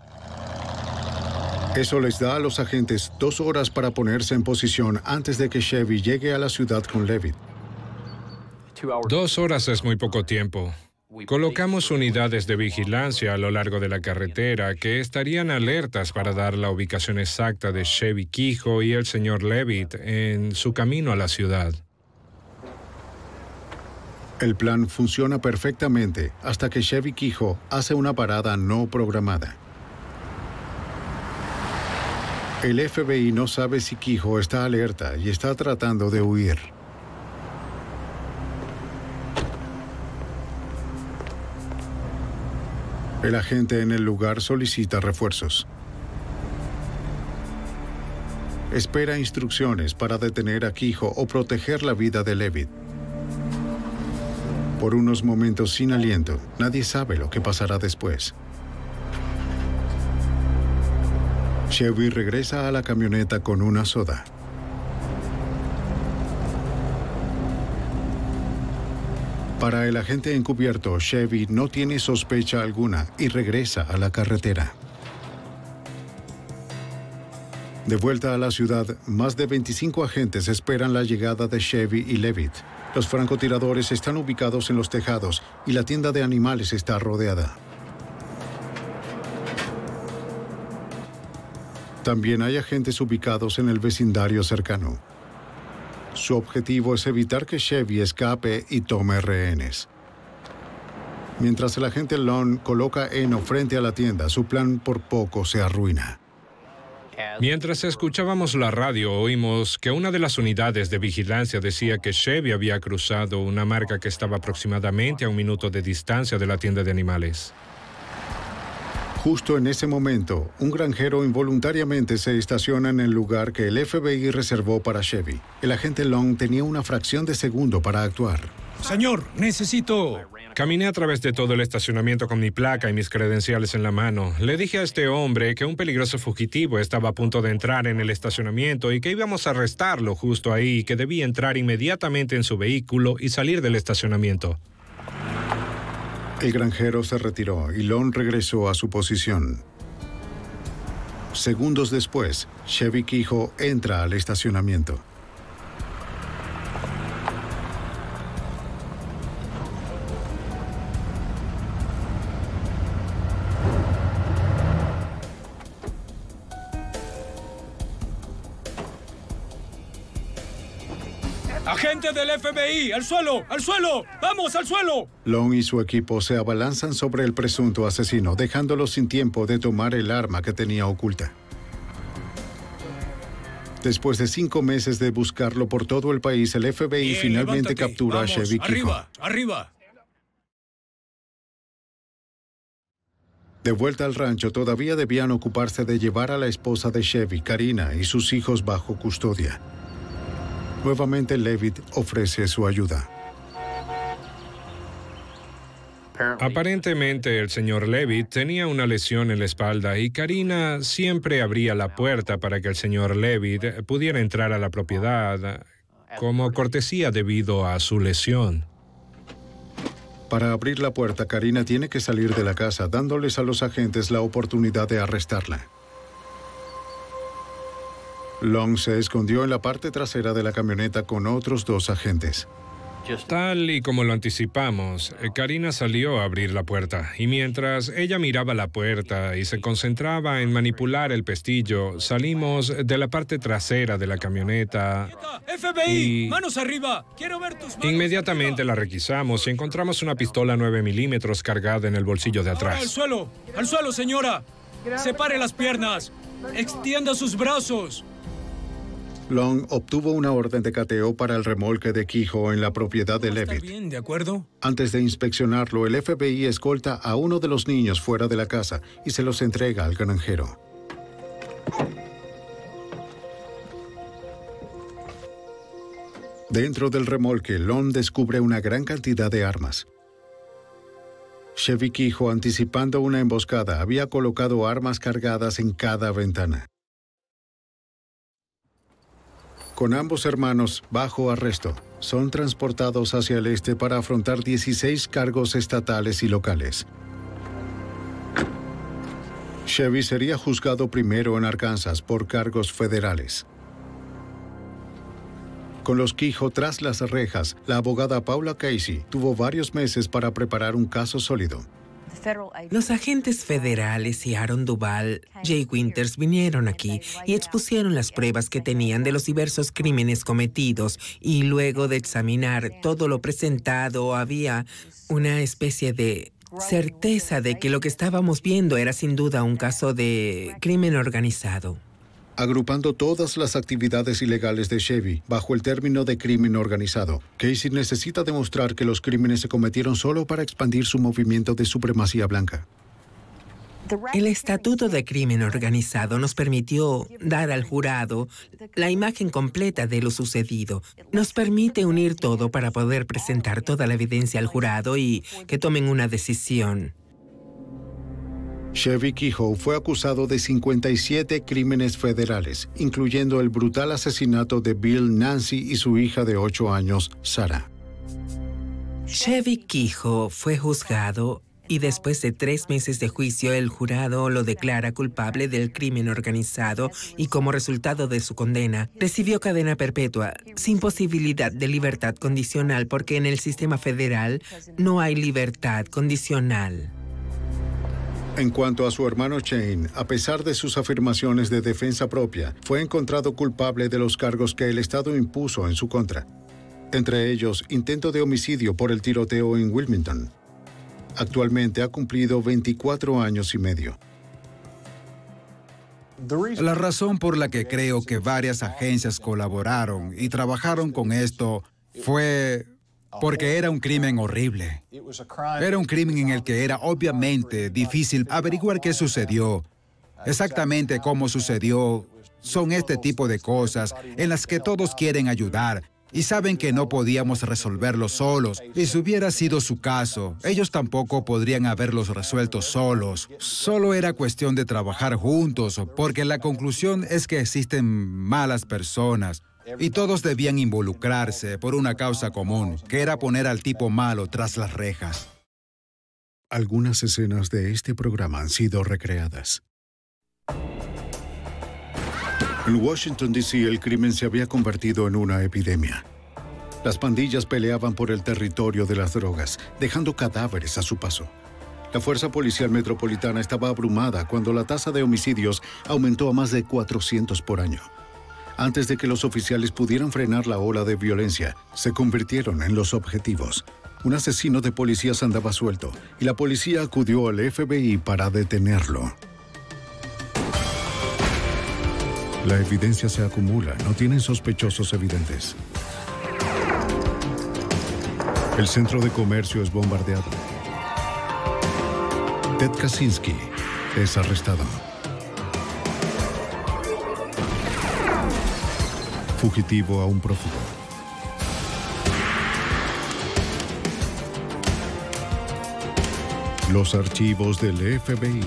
Eso les da a los agentes 2 horas para ponerse en posición antes de que Chevy llegue a la ciudad con Levitt. 2 horas es muy poco tiempo. Colocamos unidades de vigilancia a lo largo de la carretera que estarían alertas para dar la ubicación exacta de Chevy Kehoe y el señor Levitt en su camino a la ciudad. El plan funciona perfectamente hasta que Chevy Kehoe hace una parada no programada. El FBI no sabe si Kehoe está alerta y está tratando de huir. El agente en el lugar solicita refuerzos. Espera instrucciones para detener a Kehoe o proteger la vida de Levitt. Por unos momentos sin aliento, nadie sabe lo que pasará después. Chevy regresa a la camioneta con una soda. Para el agente encubierto, Chevy no tiene sospecha alguna y regresa a la carretera. De vuelta a la ciudad, más de 25 agentes esperan la llegada de Chevy y Levitt. Los francotiradores están ubicados en los tejados y la tienda de animales está rodeada. También hay agentes ubicados en el vecindario cercano. Su objetivo es evitar que Chevy escape y tome rehenes. Mientras el agente Long coloca heno frente a la tienda, su plan por poco se arruina. Mientras escuchábamos la radio, oímos que una de las unidades de vigilancia decía que Chevy había cruzado una marca que estaba aproximadamente a 1 minuto de distancia de la tienda de animales. Justo en ese momento, un granjero involuntariamente se estaciona en el lugar que el FBI reservó para Chevy. El agente Long tenía una fracción de segundo para actuar. Señor, necesito Caminé a través de todo el estacionamiento con mi placa y mis credenciales en la mano. Le dije a este hombre que un peligroso fugitivo estaba a punto de entrar en el estacionamiento y que íbamos a arrestarlo justo ahí y que debía entrar inmediatamente en su vehículo y salir del estacionamiento. El granjero se retiró y Lon regresó a su posición. Segundos después, Chevy Kehoe entra al estacionamiento. ¡Agente del FBI! ¡Al suelo! ¡Al suelo! ¡Vamos, al suelo! Lon y su equipo se abalanzan sobre el presunto asesino, dejándolo sin tiempo de tomar el arma que tenía oculta. Después de 5 meses de buscarlo por todo el país, el FBI Bien, finalmente levántate. captura Vamos, a Chevy Kehoe. ¡Arriba! ¡Arriba! De vuelta al rancho, todavía debían ocuparse de llevar a la esposa de Chevy, Karina, y sus hijos bajo custodia. Nuevamente, Levitt ofrece su ayuda. Aparentemente, el señor Levitt tenía una lesión en la espalda y Karina siempre abría la puerta para que el señor Levitt pudiera entrar a la propiedad como cortesía debido a su lesión. Para abrir la puerta, Karina tiene que salir de la casa, dándoles a los agentes la oportunidad de arrestarla. Long se escondió en la parte trasera de la camioneta con otros 2 agentes. Tal y como lo anticipamos, Karina salió a abrir la puerta y mientras ella miraba la puerta y se concentraba en manipular el pestillo, salimos de la parte trasera de la camioneta ¡FBI! y ¡Manos arriba! ¡Quiero ver tus manos! inmediatamente la requisamos y encontramos una pistola 9 milímetros cargada en el bolsillo de Ahora, atrás. ¡al suelo, señora! ¡Separe las piernas! ¡Extienda sus brazos! Long obtuvo una orden de cateo para el remolque de Kehoe en la propiedad de Levitt. Bien, ¿de acuerdo? Antes de inspeccionarlo, el FBI escolta a uno de los niños fuera de la casa y se los entrega al granjero. Dentro del remolque, Long descubre una gran cantidad de armas. Chevy Kehoe, anticipando una emboscada, había colocado armas cargadas en cada ventana. Con ambos hermanos bajo arresto, son transportados hacia el este para afrontar 16 cargos estatales y locales. Chevy sería juzgado primero en Arkansas por cargos federales. Con los Kehoe tras las rejas, la abogada Paula Casey tuvo varios meses para preparar un caso sólido. Los agentes federales y Aaron Duval, Jay Winters, vinieron aquí y expusieron las pruebas que tenían de los diversos crímenes cometidos y luego de examinar todo lo presentado había una especie de certeza de que lo que estábamos viendo era sin duda un caso de crimen organizado. Agrupando todas las actividades ilegales de Chevy bajo el término de crimen organizado, Casey necesita demostrar que los crímenes se cometieron solo para expandir su movimiento de supremacía blanca. El Estatuto de Crimen Organizado nos permitió dar al jurado la imagen completa de lo sucedido. Nos permite unir todo para poder presentar toda la evidencia al jurado y que tomen una decisión. Chevy Kehoe fue acusado de 57 crímenes federales, incluyendo el brutal asesinato de Bill, Nancy y su hija de 8 años, Sarah. Chevy Kehoe fue juzgado y después de 3 meses de juicio, el jurado lo declara culpable del crimen organizado y como resultado de su condena, recibió cadena perpetua, sin posibilidad de libertad condicional porque en el sistema federal no hay libertad condicional. En cuanto a su hermano Shane, a pesar de sus afirmaciones de defensa propia, fue encontrado culpable de los cargos que el Estado impuso en su contra. Entre ellos, intento de homicidio por el tiroteo en Wilmington. Actualmente ha cumplido 24 años y medio. La razón por la que creo que varias agencias colaboraron y trabajaron con esto fue porque era un crimen horrible. Era un crimen en el que era obviamente difícil averiguar qué sucedió, exactamente cómo sucedió. Son este tipo de cosas en las que todos quieren ayudar, Y saben que no podíamos resolverlos solos. Y si hubiera sido su caso, ellos tampoco podrían haberlos resuelto solos. Solo era cuestión de trabajar juntos, porque la conclusión es que existen malas personas. Y todos debían involucrarse por una causa común, que era poner al tipo malo tras las rejas. Algunas escenas de este programa han sido recreadas. En Washington, D.C., el crimen se había convertido en una epidemia. Las pandillas peleaban por el territorio de las drogas, dejando cadáveres a su paso. La Fuerza Policial Metropolitana estaba abrumada cuando la tasa de homicidios aumentó a más de 400 por año. Antes de que los oficiales pudieran frenar la ola de violencia, se convirtieron en los objetivos. Un asesino de policías andaba suelto y la policía acudió al FBI para detenerlo. La evidencia se acumula, no tienen sospechosos evidentes. El centro de comercio es bombardeado. Ted Kaczynski es arrestado. Fugitivo a un prófugo. Los archivos del FBI.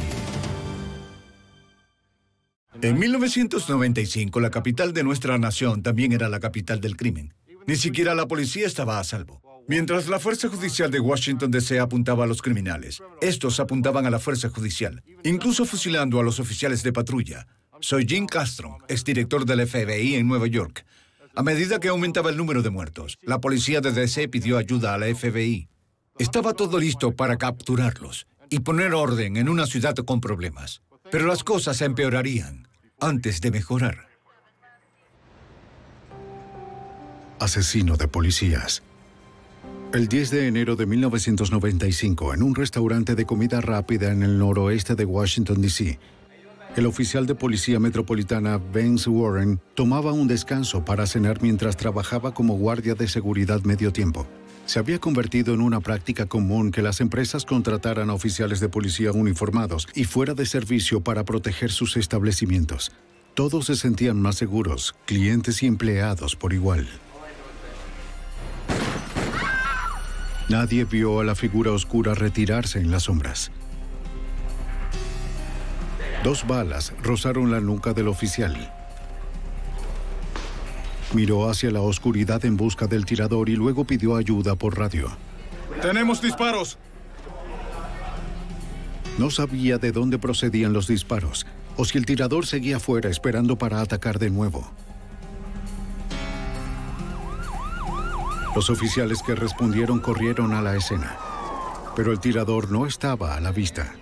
En 1995, la capital de nuestra nación también era la capital del crimen. Ni siquiera la policía estaba a salvo. Mientras la Fuerza Judicial de Washington, D.C. apuntaba a los criminales, estos apuntaban a la Fuerza Judicial, incluso fusilando a los oficiales de patrulla. Soy Jim Castro, exdirector del FBI en Nueva York. A medida que aumentaba el número de muertos, la policía de D.C. pidió ayuda a la FBI. Estaba todo listo para capturarlos y poner orden en una ciudad con problemas. Pero las cosas empeorarían antes de mejorar. Asesino de policías. El 10 de enero de 1995, en un restaurante de comida rápida en el noroeste de Washington, D.C., el oficial de policía metropolitana Vance Warren tomaba un descanso para cenar mientras trabajaba como guardia de seguridad medio tiempo. Se había convertido en una práctica común que las empresas contrataran a oficiales de policía uniformados y fuera de servicio para proteger sus establecimientos. Todos se sentían más seguros, clientes y empleados por igual. Nadie vio a la figura oscura retirarse en las sombras. 2 balas rozaron la nuca del oficial. Miró hacia la oscuridad en busca del tirador y luego pidió ayuda por radio. ¡Tenemos disparos! No sabía de dónde procedían los disparos, o si el tirador seguía fuera esperando para atacar de nuevo. Los oficiales que respondieron corrieron a la escena, pero el tirador no estaba a la vista.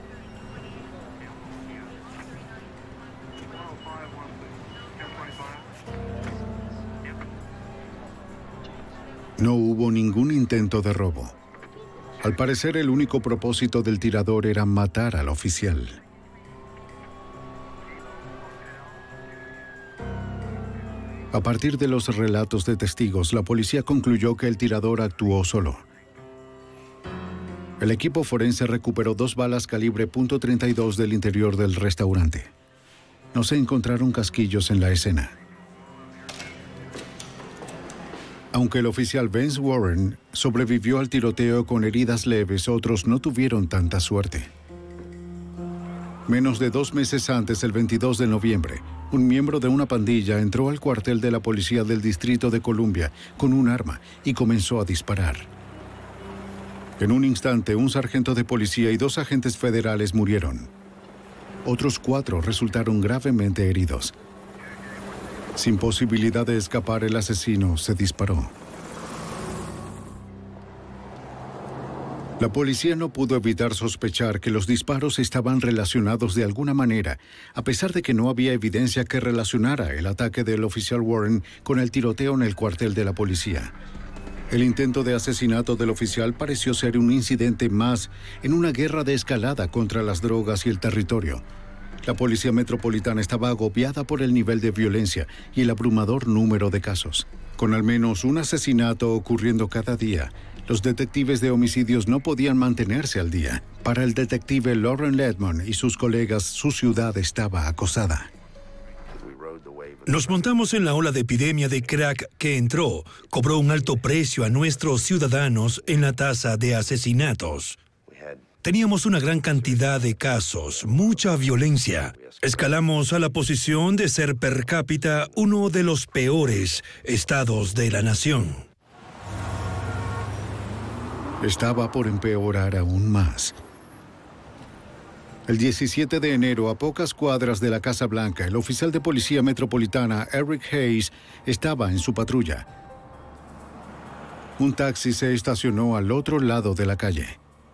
No hubo ningún intento de robo. Al parecer, el único propósito del tirador era matar al oficial. A partir de los relatos de testigos, la policía concluyó que el tirador actuó solo. El equipo forense recuperó 2 balas calibre .32 del interior del restaurante. No se encontraron casquillos en la escena. Aunque el oficial Vance Warren sobrevivió al tiroteo con heridas leves, otros no tuvieron tanta suerte. Menos de 2 meses antes, el 22 de noviembre, un miembro de una pandilla entró al cuartel de la policía del Distrito de Columbia con un arma y comenzó a disparar. En un instante, un sargento de policía y 2 agentes federales murieron. Otros 4 resultaron gravemente heridos. Sin posibilidad de escapar, el asesino se disparó. La policía no pudo evitar sospechar que los disparos estaban relacionados de alguna manera, a pesar de que no había evidencia que relacionara el ataque del oficial Warren con el tiroteo en el cuartel de la policía. El intento de asesinato del oficial pareció ser un incidente más en una guerra de escalada contra las drogas y el territorio. La policía metropolitana estaba agobiada por el nivel de violencia y el abrumador número de casos. Con al menos un asesinato ocurriendo cada día, los detectives de homicidios no podían mantenerse al día. Para el detective Lauren Ledman y sus colegas, su ciudad estaba acosada. Nos montamos en la ola de epidemia de crack que entró, cobró un alto precio a nuestros ciudadanos en la tasa de asesinatos. Teníamos una gran cantidad de casos, mucha violencia. Escalamos a la posición de ser per cápita uno de los peores estados de la nación. Estaba por empeorar aún más. El 17 de enero, a pocas cuadras de la Casa Blanca, el oficial de policía metropolitana Eric Hayes estaba en su patrulla. Un taxi se estacionó al otro lado de la calle.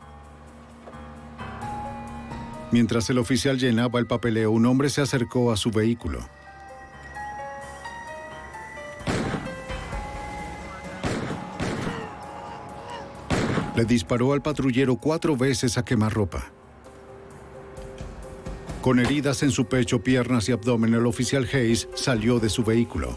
Mientras el oficial llenaba el papeleo, un hombre se acercó a su vehículo. Le disparó al patrullero 4 veces a quemarropa. Con heridas en su pecho, piernas y abdomen, el oficial Hayes salió de su vehículo.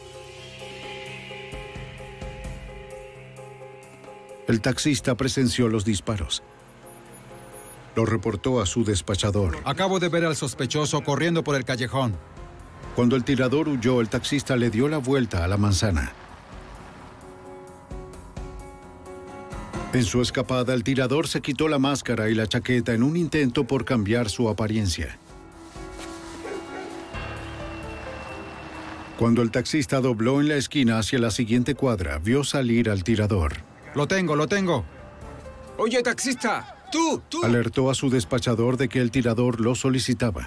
El taxista presenció los disparos. Lo reportó a su despachador. Acabo de ver al sospechoso corriendo por el callejón. Cuando el tirador huyó, el taxista le dio la vuelta a la manzana. En su escapada, el tirador se quitó la máscara y la chaqueta en un intento por cambiar su apariencia. Cuando el taxista dobló en la esquina hacia la siguiente cuadra, vio salir al tirador. Lo tengo, lo tengo. Oye, taxista. ¡Tú! Alertó a su despachador de que el tirador lo solicitaba.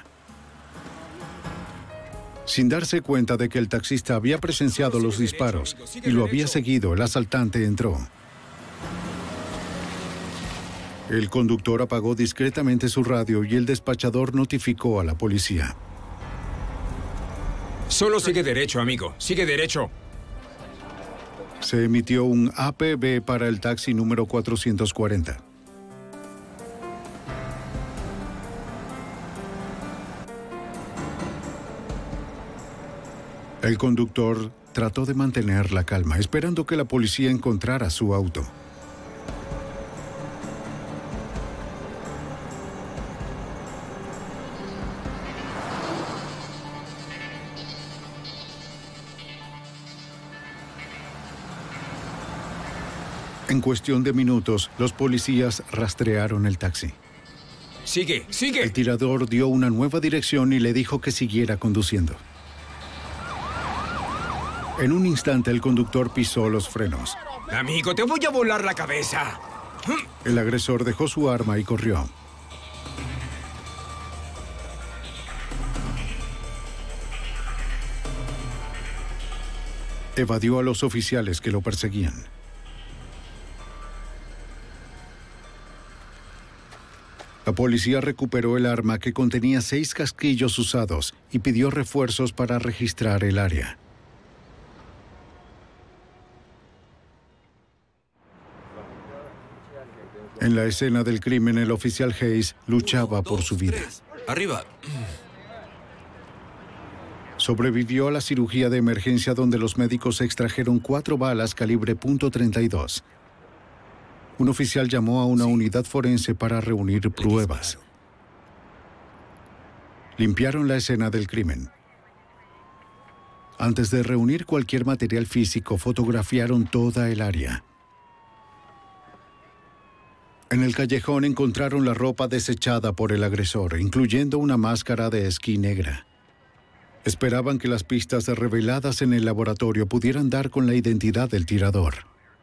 Sin darse cuenta de que el taxista había presenciado los disparos y lo había seguido, el asaltante entró. El conductor apagó discretamente su radio y el despachador notificó a la policía. Solo sigue derecho, amigo. Sigue derecho. Se emitió un APB para el taxi número 440. El conductor trató de mantener la calma, esperando que la policía encontrara su auto. En cuestión de minutos, los policías rastrearon el taxi. ¡Sigue! ¡Sigue! El tirador dio una nueva dirección y le dijo que siguiera conduciendo. En un instante, el conductor pisó los frenos. Amigo, te voy a volar la cabeza. El agresor dejó su arma y corrió. Evadió a los oficiales que lo perseguían. La policía recuperó el arma que contenía 6 casquillos usados y pidió refuerzos para registrar el área. En la escena del crimen, el oficial Hayes luchaba por su vida. Arriba. Sobrevivió a la cirugía de emergencia donde los médicos extrajeron 4 balas calibre .32. Un oficial llamó a una unidad forense para reunir pruebas. Limpiaron la escena del crimen. Antes de reunir cualquier material físico, fotografiaron toda el área. En el callejón encontraron la ropa desechada por el agresor, incluyendo una máscara de esquí negra. Esperaban que las pistas reveladas en el laboratorio pudieran dar con la identidad del tirador.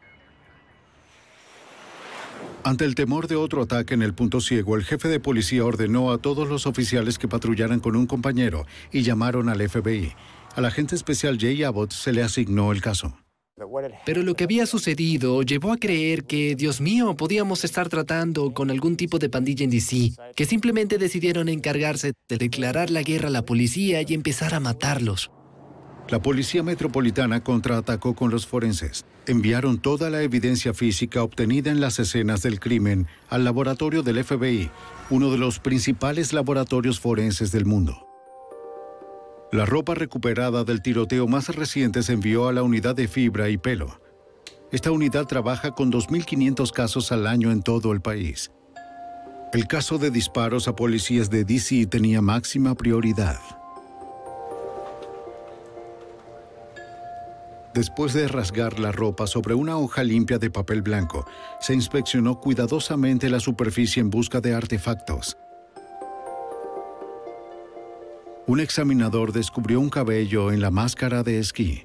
Ante el temor de otro ataque en el punto ciego, el jefe de policía ordenó a todos los oficiales que patrullaran con un compañero y llamaron al FBI. Al agente especial Jay Abbott se le asignó el caso. Pero lo que había sucedido llevó a creer que, Dios mío, podíamos estar tratando con algún tipo de pandilla en DC, que simplemente decidieron encargarse de declarar la guerra a la policía y empezar a matarlos. La policía metropolitana contraatacó con los forenses. Enviaron toda la evidencia física obtenida en las escenas del crimen al laboratorio del FBI, uno de los principales laboratorios forenses del mundo. La ropa recuperada del tiroteo más reciente se envió a la unidad de fibra y pelo. Esta unidad trabaja con 2.500 casos al año en todo el país. El caso de disparos a policías de DC tenía máxima prioridad. Después de rasgar la ropa sobre una hoja limpia de papel blanco, se inspeccionó cuidadosamente la superficie en busca de artefactos. Un examinador descubrió un cabello en la máscara de esquí.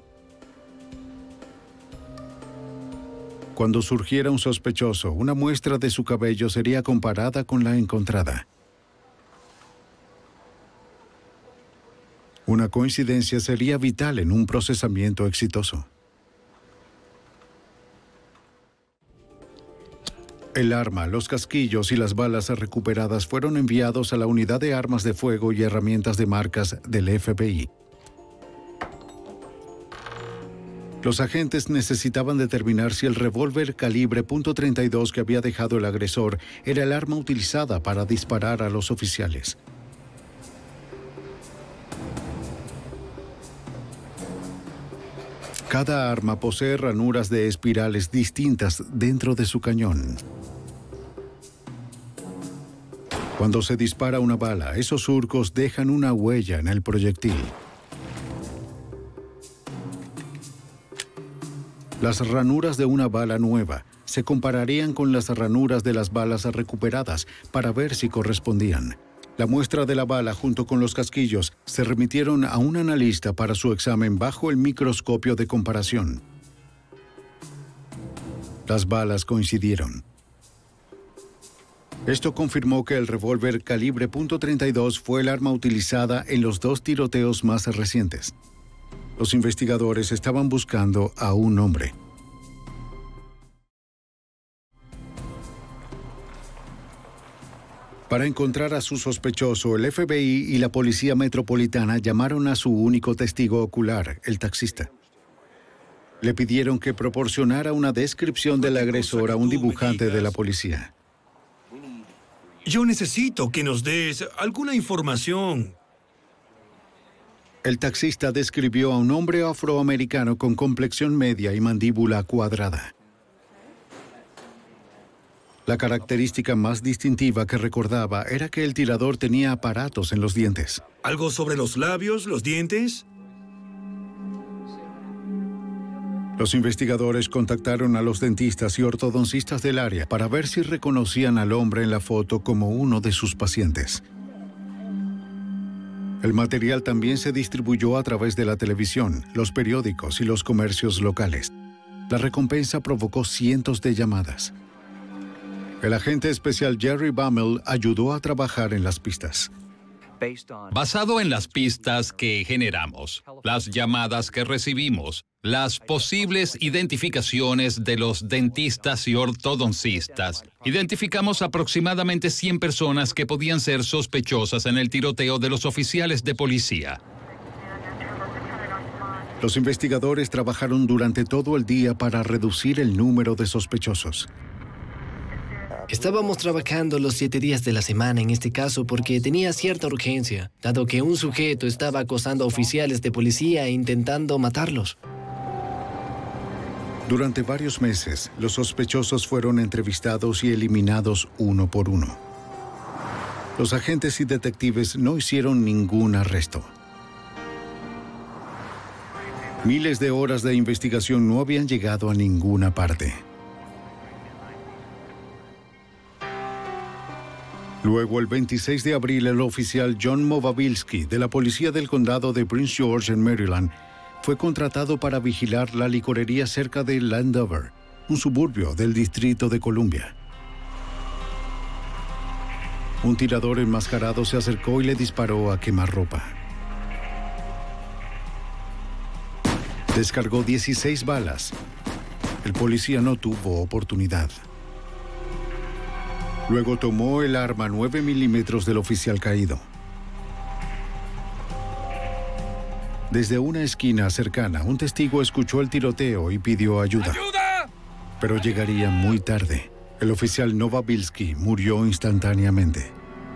Cuando surgiera un sospechoso, una muestra de su cabello sería comparada con la encontrada. Una coincidencia sería vital en un procesamiento exitoso. El arma, los casquillos y las balas recuperadas fueron enviados a la Unidad de Armas de Fuego y Herramientas de Marcas del FBI. Los agentes necesitaban determinar si el revólver calibre .32 que había dejado el agresor era el arma utilizada para disparar a los oficiales. Cada arma posee ranuras de espirales distintas dentro de su cañón. Cuando se dispara una bala, esos surcos dejan una huella en el proyectil. Las ranuras de una bala nueva se compararían con las ranuras de las balas recuperadas para ver si correspondían. La muestra de la bala junto con los casquillos se remitieron a un analista para su examen bajo el microscopio de comparación. Las balas coincidieron. Esto confirmó que el revólver calibre .32 fue el arma utilizada en los dos tiroteos más recientes. Los investigadores estaban buscando a un hombre. Para encontrar a su sospechoso, el FBI y la Policía Metropolitana llamaron a su único testigo ocular, el taxista. Le pidieron que proporcionara una descripción del agresor a un dibujante de la policía. Yo necesito que nos des alguna información. El taxista describió a un hombre afroamericano con complexión media y mandíbula cuadrada. La característica más distintiva que recordaba era que el tirador tenía aparatos en los dientes. ¿Algo sobre los labios, los dientes? Los investigadores contactaron a los dentistas y ortodoncistas del área para ver si reconocían al hombre en la foto como uno de sus pacientes. El material también se distribuyó a través de la televisión, los periódicos y los comercios locales. La recompensa provocó cientos de llamadas. El agente especial Jerry Bammel ayudó a trabajar en las pistas. Basado en las pistas que generamos, las llamadas que recibimos, las posibles identificaciones de los dentistas y ortodoncistas, identificamos aproximadamente 100 personas que podían ser sospechosas en el tiroteo de los oficiales de policía. Los investigadores trabajaron durante todo el día para reducir el número de sospechosos. Estábamos trabajando los 7 días de la semana en este caso porque tenía cierta urgencia, dado que un sujeto estaba acosando a oficiales de policía e intentando matarlos. Durante varios meses, los sospechosos fueron entrevistados y eliminados uno por uno. Los agentes y detectives no hicieron ningún arresto. Miles de horas de investigación no habían llegado a ninguna parte. Luego, el 26 de abril, el oficial John Movabilsky, de la policía del condado de Prince George, en Maryland, fue contratado para vigilar la licorería cerca de Landover, un suburbio del Distrito de Columbia. Un tirador enmascarado se acercó y le disparó a quemarropa. Descargó 16 balas. El policía no tuvo oportunidad. Luego tomó el arma 9 milímetros del oficial caído. Desde una esquina cercana, un testigo escuchó el tiroteo y pidió ayuda. ¡Ayuda! Pero llegaría muy tarde. El oficial Novabilsky murió instantáneamente.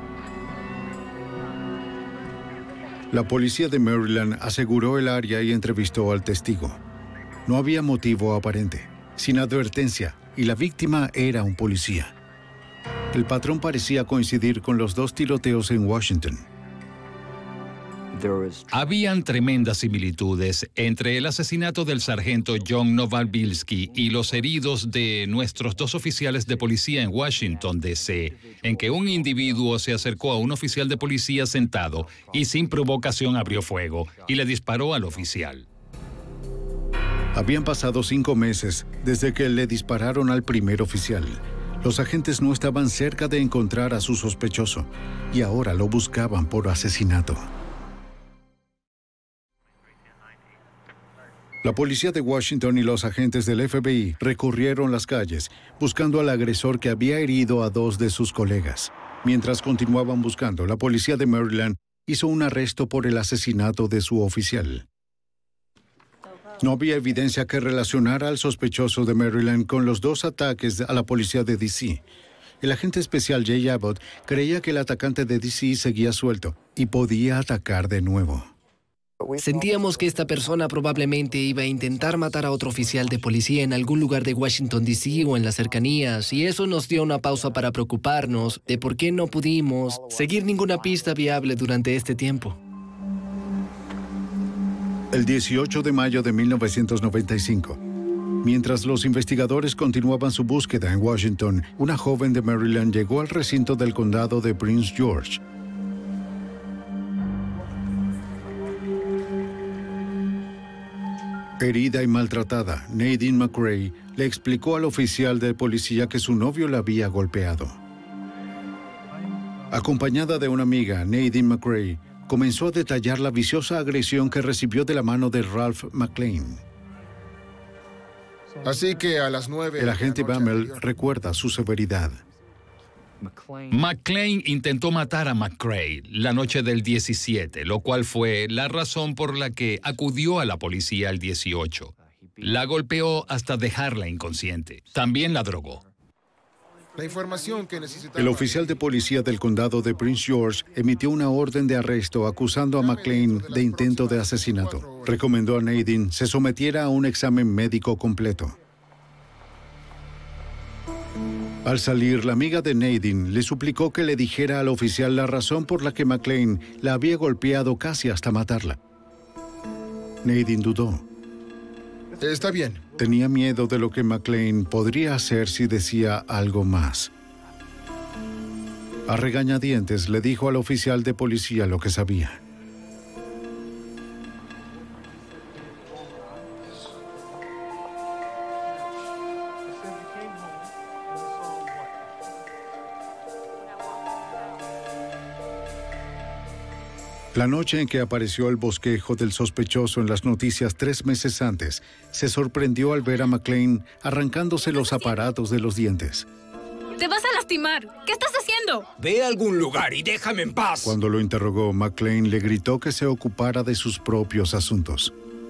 La policía de Maryland aseguró el área y entrevistó al testigo. No había motivo aparente, sin advertencia, y la víctima era un policía. El patrón parecía coincidir con los dos tiroteos en Washington. Habían tremendas similitudes entre el asesinato del sargento John Nowabilski y los heridos de nuestros 2 oficiales de policía en Washington, D.C., en que un individuo se acercó a un oficial de policía sentado y sin provocación abrió fuego y le disparó al oficial. Habían pasado 5 meses desde que le dispararon al primer oficial. Los agentes no estaban cerca de encontrar a su sospechoso y ahora lo buscaban por asesinato. La policía de Washington y los agentes del FBI recorrieron las calles buscando al agresor que había herido a 2 de sus colegas. Mientras continuaban buscando, la policía de Maryland hizo un arresto por el asesinato de su oficial. No había evidencia que relacionara al sospechoso de Maryland con los 2 ataques a la policía de D.C. El agente especial Jay Abbott creía que el atacante de D.C. seguía suelto y podía atacar de nuevo. Sentíamos que esta persona probablemente iba a intentar matar a otro oficial de policía en algún lugar de Washington, D.C. o en las cercanías, y eso nos dio una pausa para preocuparnos de por qué no pudimos seguir ninguna pista viable durante este tiempo. El 18 de mayo de 1995, mientras los investigadores continuaban su búsqueda en Washington, una joven de Maryland llegó al recinto del condado de Prince George. Herida y maltratada, Nadine McRae le explicó al oficial de policía que su novio la había golpeado. Acompañada de una amiga, Nadine McRae comenzó a detallar la viciosa agresión que recibió de la mano de Ralph McClain. Así que a las 9... El agente Bammel recuerda su severidad. McClain intentó matar a McRae la noche del 17, lo cual fue la razón por la que acudió a la policía el 18. La golpeó hasta dejarla inconsciente. También la drogó. La información que necesitaba... El oficial de policía del condado de Prince George emitió una orden de arresto acusando a McClain de intento de asesinato. Recomendó a Nadine se sometiera a un examen médico completo. Al salir, la amiga de Nadine le suplicó que le dijera al oficial la razón por la que McClain la había golpeado casi hasta matarla. Nadine dudó. Está bien. Tenía miedo de lo que McClain podría hacer si decía algo más. A regañadientes le dijo al oficial de policía lo que sabía. La noche en que apareció el bosquejo del sospechoso en las noticias 3 meses antes, se sorprendió al ver a McClain arrancándose los aparatos de los dientes. ¡Te vas a lastimar! ¿Qué estás haciendo? Ve a algún lugar y déjame en paz. Cuando lo interrogó, McClain le gritó que se ocupara de sus propios asuntos.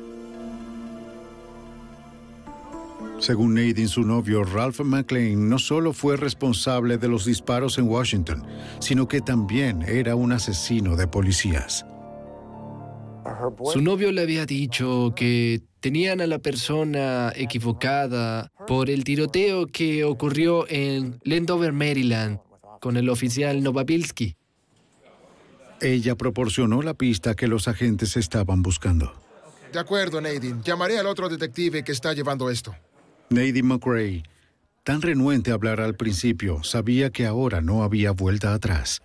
Según Nadine, su novio, Ralph McClain, no solo fue responsable de los disparos en Washington, sino que también era un asesino de policías. Su novio le había dicho que tenían a la persona equivocada por el tiroteo que ocurrió en Landover, Maryland, con el oficial Nowabilski. Ella proporcionó la pista que los agentes estaban buscando. De acuerdo, Nadine. Llamaré al otro detective que está llevando esto. Nadine McRae, tan renuente a hablar al principio, sabía que ahora no había vuelta atrás.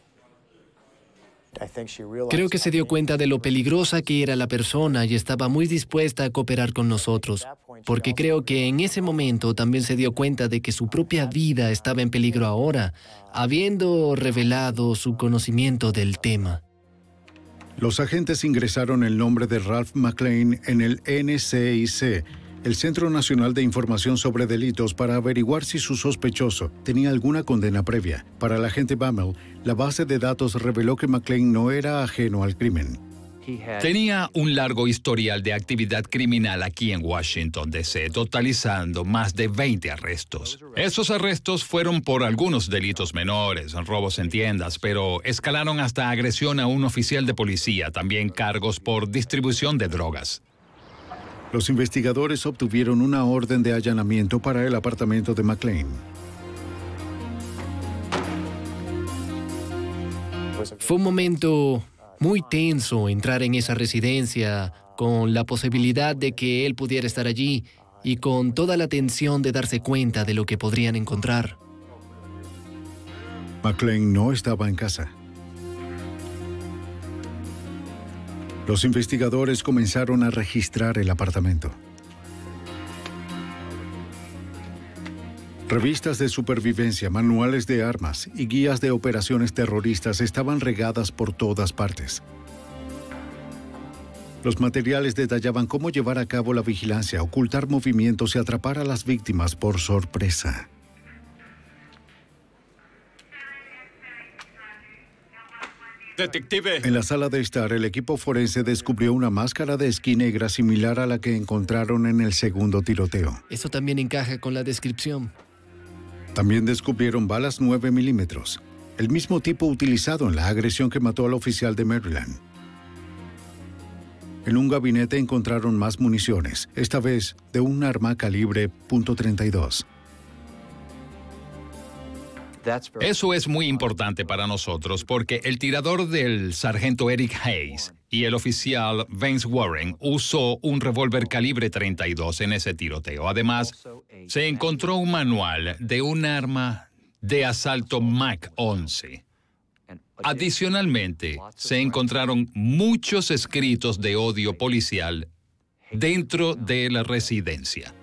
Creo que se dio cuenta de lo peligrosa que era la persona y estaba muy dispuesta a cooperar con nosotros, porque creo que en ese momento también se dio cuenta de que su propia vida estaba en peligro ahora, habiendo revelado su conocimiento del tema. Los agentes ingresaron el nombre de Ralph McClain en el NCIC, el Centro Nacional de Información sobre Delitos, para averiguar si su sospechoso tenía alguna condena previa. Para el agente Bammel, la base de datos reveló que McClain no era ajeno al crimen. Tenía un largo historial de actividad criminal aquí en Washington, D.C., totalizando más de 20 arrestos. Esos arrestos fueron por algunos delitos menores, robos en tiendas, pero escalaron hasta agresión a un oficial de policía, también cargos por distribución de drogas. Los investigadores obtuvieron una orden de allanamiento para el apartamento de McClain. Fue un momento muy tenso entrar en esa residencia con la posibilidad de que él pudiera estar allí y con toda la tensión de darse cuenta de lo que podrían encontrar. McClane no estaba en casa. Los investigadores comenzaron a registrar el apartamento. Revistas de supervivencia, manuales de armas y guías de operaciones terroristas estaban regadas por todas partes. Los materiales detallaban cómo llevar a cabo la vigilancia, ocultar movimientos y atrapar a las víctimas por sorpresa. Detective. En la sala de estar, el equipo forense descubrió una máscara de esquí negra similar a la que encontraron en el segundo tiroteo. Eso también encaja con la descripción. También descubrieron balas 9 milímetros, el mismo tipo utilizado en la agresión que mató al oficial de Maryland. En un gabinete encontraron más municiones, esta vez de un arma calibre .32. Eso es muy importante para nosotros porque el tirador del sargento Eric Hayes y el oficial Vance Warren usó un revólver calibre .32 en ese tiroteo. Además, se encontró un manual de un arma de asalto MAC-11. Adicionalmente, se encontraron muchos escritos de odio policial dentro de la residencia.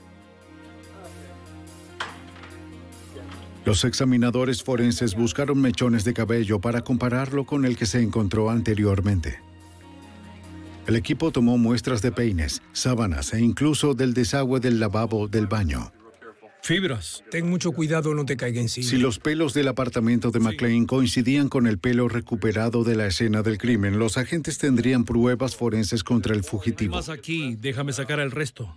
Los examinadores forenses buscaron mechones de cabello para compararlo con el que se encontró anteriormente. El equipo tomó muestras de peines, sábanas e incluso del desagüe del lavabo del baño. Fibras. Ten mucho cuidado, no te caiga encima. Si los pelos del apartamento de McClane coincidían con el pelo recuperado de la escena del crimen, los agentes tendrían pruebas forenses contra el fugitivo. Más aquí, déjame sacar el resto.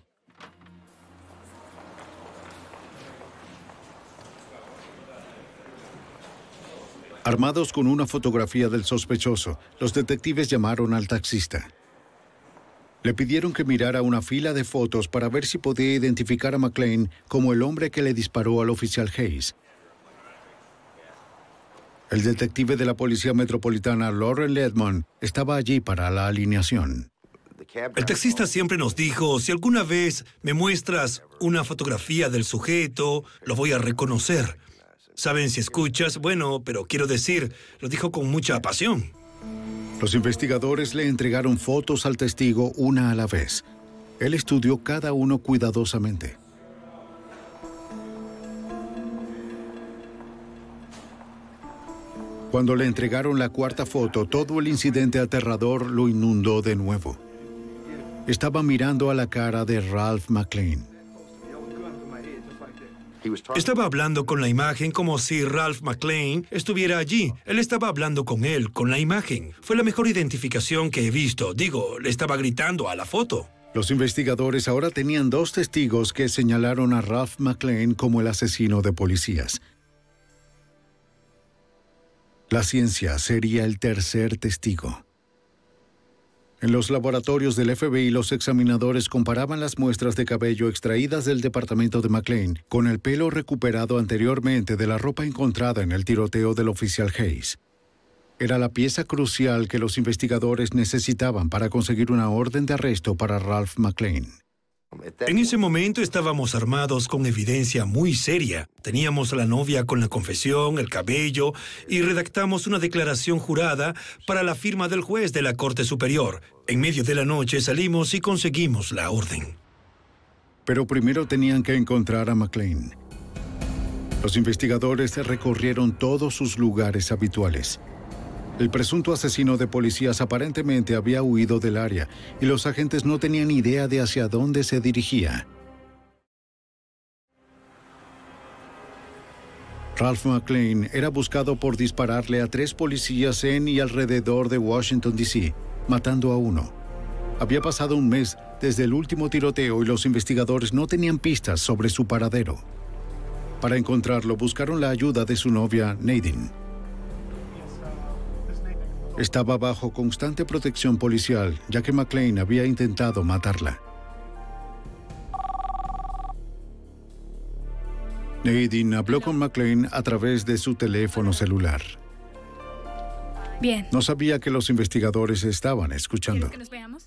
Armados con una fotografía del sospechoso, los detectives llamaron al taxista. Le pidieron que mirara una fila de fotos para ver si podía identificar a McClane como el hombre que le disparó al oficial Hayes. El detective de la Policía Metropolitana, Lauren Ledman, estaba allí para la alineación. El taxista siempre nos dijo, si alguna vez me muestras una fotografía del sujeto, lo voy a reconocer. ¿Saben si escuchas? Bueno, pero quiero decir, lo dijo con mucha pasión. Los investigadores le entregaron fotos al testigo una a la vez. Él estudió cada uno cuidadosamente. Cuando le entregaron la cuarta foto, todo el incidente aterrador lo inundó de nuevo. Estaba mirando a la cara de Ralph McClane. Estaba hablando con la imagen como si Ralph McClane estuviera allí. Él estaba hablando con él, con la imagen. Fue la mejor identificación que he visto. Digo, le estaba gritando a la foto. Los investigadores ahora tenían dos testigos que señalaron a Ralph McClane como el asesino de policías. La ciencia sería el tercer testigo. En los laboratorios del FBI, los examinadores comparaban las muestras de cabello extraídas del departamento de McClane con el pelo recuperado anteriormente de la ropa encontrada en el tiroteo del oficial Hayes. Era la pieza crucial que los investigadores necesitaban para conseguir una orden de arresto para Ralph McClane. En ese momento estábamos armados con evidencia muy seria. Teníamos a la novia con la confesión, el cabello, y redactamos una declaración jurada para la firma del juez de la Corte Superior. En medio de la noche salimos y conseguimos la orden. Pero primero tenían que encontrar a McClane. Los investigadores recorrieron todos sus lugares habituales. El presunto asesino de policías aparentemente había huido del área y los agentes no tenían idea de hacia dónde se dirigía. Ralph McClane era buscado por dispararle a 3 policías en y alrededor de Washington, D.C., matando a uno. Había pasado un mes desde el último tiroteo y los investigadores no tenían pistas sobre su paradero. Para encontrarlo, buscaron la ayuda de su novia, Nadine. Estaba bajo constante protección policial, ya que McClane había intentado matarla. Nadine habló con McClane a través de su teléfono celular. Bien. No sabía que los investigadores estaban escuchando. ¿Quieres que nos veamos?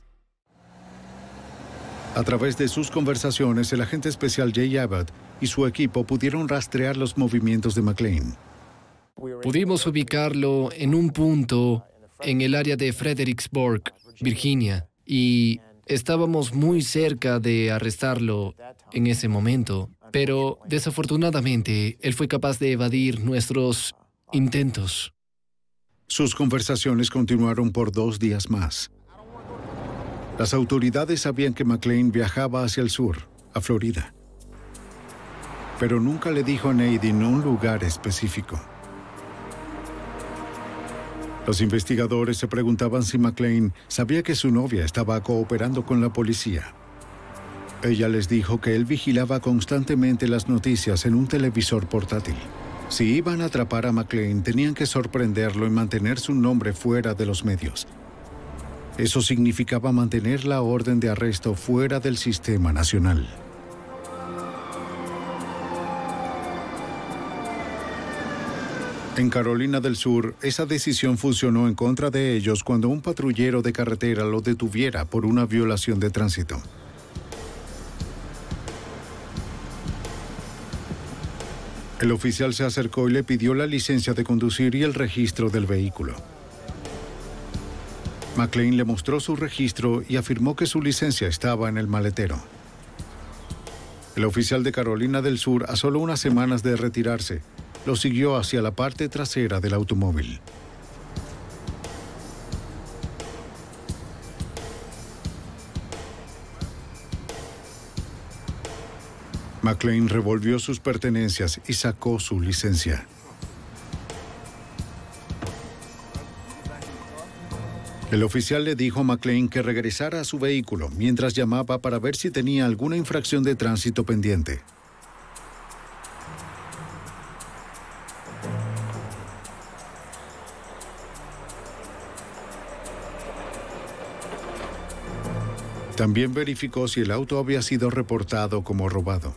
A través de sus conversaciones, el agente especial Jay Abbott y su equipo pudieron rastrear los movimientos de McLean. Pudimos ubicarlo en un punto en el área de Fredericksburg, Virginia, y estábamos muy cerca de arrestarlo en ese momento, pero desafortunadamente él fue capaz de evadir nuestros intentos. Sus conversaciones continuaron por 2 días más. Las autoridades sabían que McLean viajaba hacia el sur, a Florida. Pero nunca le dijo a Nadine un lugar específico. Los investigadores se preguntaban si McLean sabía que su novia estaba cooperando con la policía. Ella les dijo que él vigilaba constantemente las noticias en un televisor portátil. Si iban a atrapar a McLean, tenían que sorprenderlo y mantener su nombre fuera de los medios. Eso significaba mantener la orden de arresto fuera del sistema nacional. En Carolina del Sur, esa decisión funcionó en contra de ellos cuando un patrullero de carretera lo detuviera por una violación de tránsito. El oficial se acercó y le pidió la licencia de conducir y el registro del vehículo. McLean le mostró su registro y afirmó que su licencia estaba en el maletero. El oficial de Carolina del Sur, a solo unas semanas de retirarse, lo siguió hacia la parte trasera del automóvil. McLean revolvió sus pertenencias y sacó su licencia. El oficial le dijo a McLean que regresara a su vehículo mientras llamaba para ver si tenía alguna infracción de tránsito pendiente. También verificó si el auto había sido reportado como robado.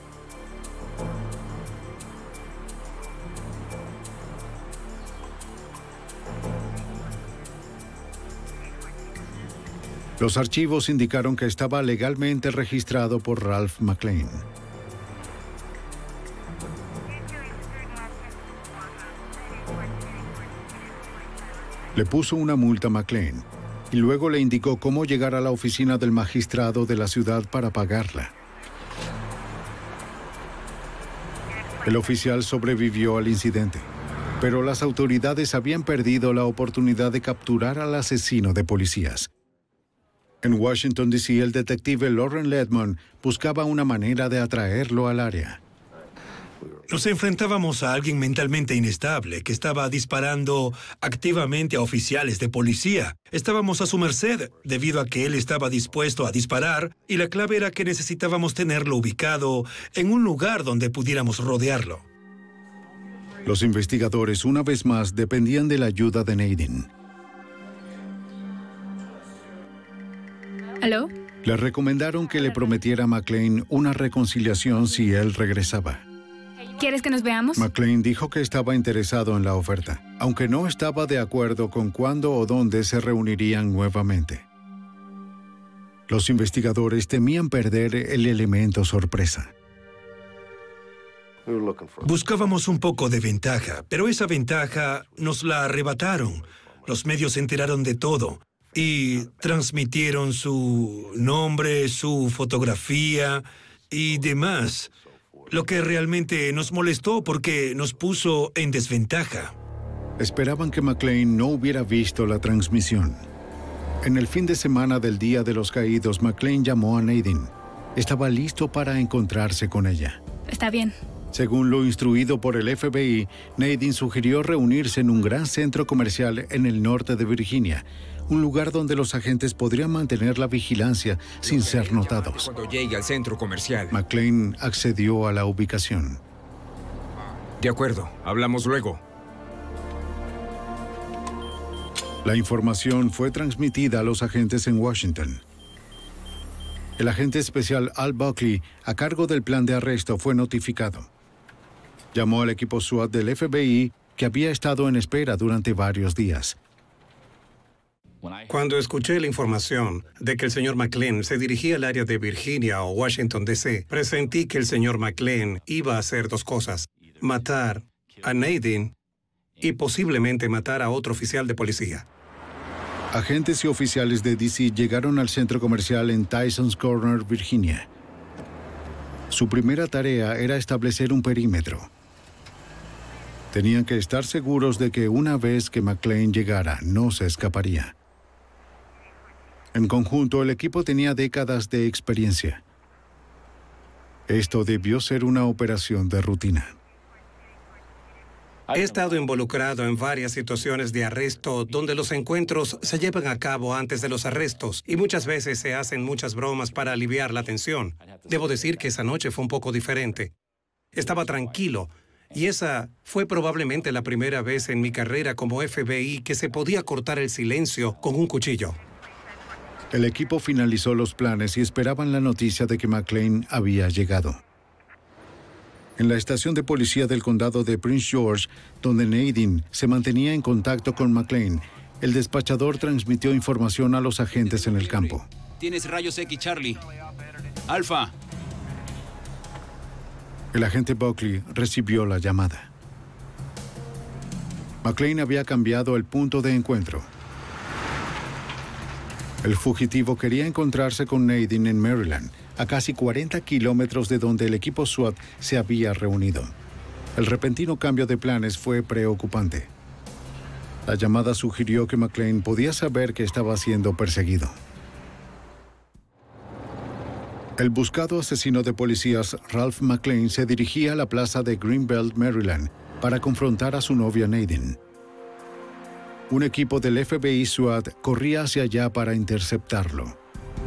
Los archivos indicaron que estaba legalmente registrado por Ralph McLean. Le puso una multa a McLean y luego le indicó cómo llegar a la oficina del magistrado de la ciudad para pagarla. El oficial sobrevivió al incidente, pero las autoridades habían perdido la oportunidad de capturar al asesino de policías. En Washington, D.C., el detective Lauren Ledman buscaba una manera de atraerlo al área. Nos enfrentábamos a alguien mentalmente inestable que estaba disparando activamente a oficiales de policía. Estábamos a su merced debido a que él estaba dispuesto a disparar y la clave era que necesitábamos tenerlo ubicado en un lugar donde pudiéramos rodearlo. Los investigadores, una vez más, dependían de la ayuda de Nadine. ¿Aló? Le recomendaron que le prometiera a McLean una reconciliación si él regresaba. ¿Quieres que nos veamos? McLean dijo que estaba interesado en la oferta, aunque no estaba de acuerdo con cuándo o dónde se reunirían nuevamente. Los investigadores temían perder el elemento sorpresa. Buscábamos un poco de ventaja, pero esa ventaja nos la arrebataron. Los medios se enteraron de todo y transmitieron su nombre, su fotografía y demás. Lo que realmente nos molestó porque nos puso en desventaja. Esperaban que McLean no hubiera visto la transmisión. En el fin de semana del Día de los Caídos, McLean llamó a Nadine. Estaba listo para encontrarse con ella. Está bien. Según lo instruido por el FBI, Nadine sugirió reunirse en un gran centro comercial en el norte de Virginia, un lugar donde los agentes podrían mantener la vigilancia sin ser notados. Cuando llegue al centro comercial. McLean accedió a la ubicación. De acuerdo, hablamos luego. La información fue transmitida a los agentes en Washington. El agente especial Al Buckley, a cargo del plan de arresto, fue notificado. Llamó al equipo SWAT del FBI, que había estado en espera durante varios días. Cuando escuché la información de que el señor McLean se dirigía al área de Virginia o Washington, D.C., presentí que el señor McLean iba a hacer dos cosas: matar a Nadine y posiblemente matar a otro oficial de policía. Agentes y oficiales de D.C. llegaron al centro comercial en Tysons Corner, Virginia. Su primera tarea era establecer un perímetro. Tenían que estar seguros de que una vez que McLean llegara, no se escaparía. En conjunto, el equipo tenía décadas de experiencia. Esto debió ser una operación de rutina. He estado involucrado en varias situaciones de arresto donde los encuentros se llevan a cabo antes de los arrestos y muchas veces se hacen muchas bromas para aliviar la tensión. Debo decir que esa noche fue un poco diferente. Estaba tranquilo y esa fue probablemente la primera vez en mi carrera como FBI que se podía cortar el silencio con un cuchillo. El equipo finalizó los planes y esperaban la noticia de que McLean había llegado. En la estación de policía del condado de Prince George, donde Nadine se mantenía en contacto con McLean, el despachador transmitió información a los agentes en el campo. Tienes rayos X, Charlie. Alfa. El agente Buckley recibió la llamada. McLean había cambiado el punto de encuentro. El fugitivo quería encontrarse con Nadine en Maryland, a casi 40 kilómetros de donde el equipo SWAT se había reunido. El repentino cambio de planes fue preocupante. La llamada sugirió que McLean podía saber que estaba siendo perseguido. El buscado asesino de policías Ralph McLean se dirigía a la plaza de Greenbelt, Maryland, para confrontar a su novia Nadine. Un equipo del FBI SWAT corría hacia allá para interceptarlo.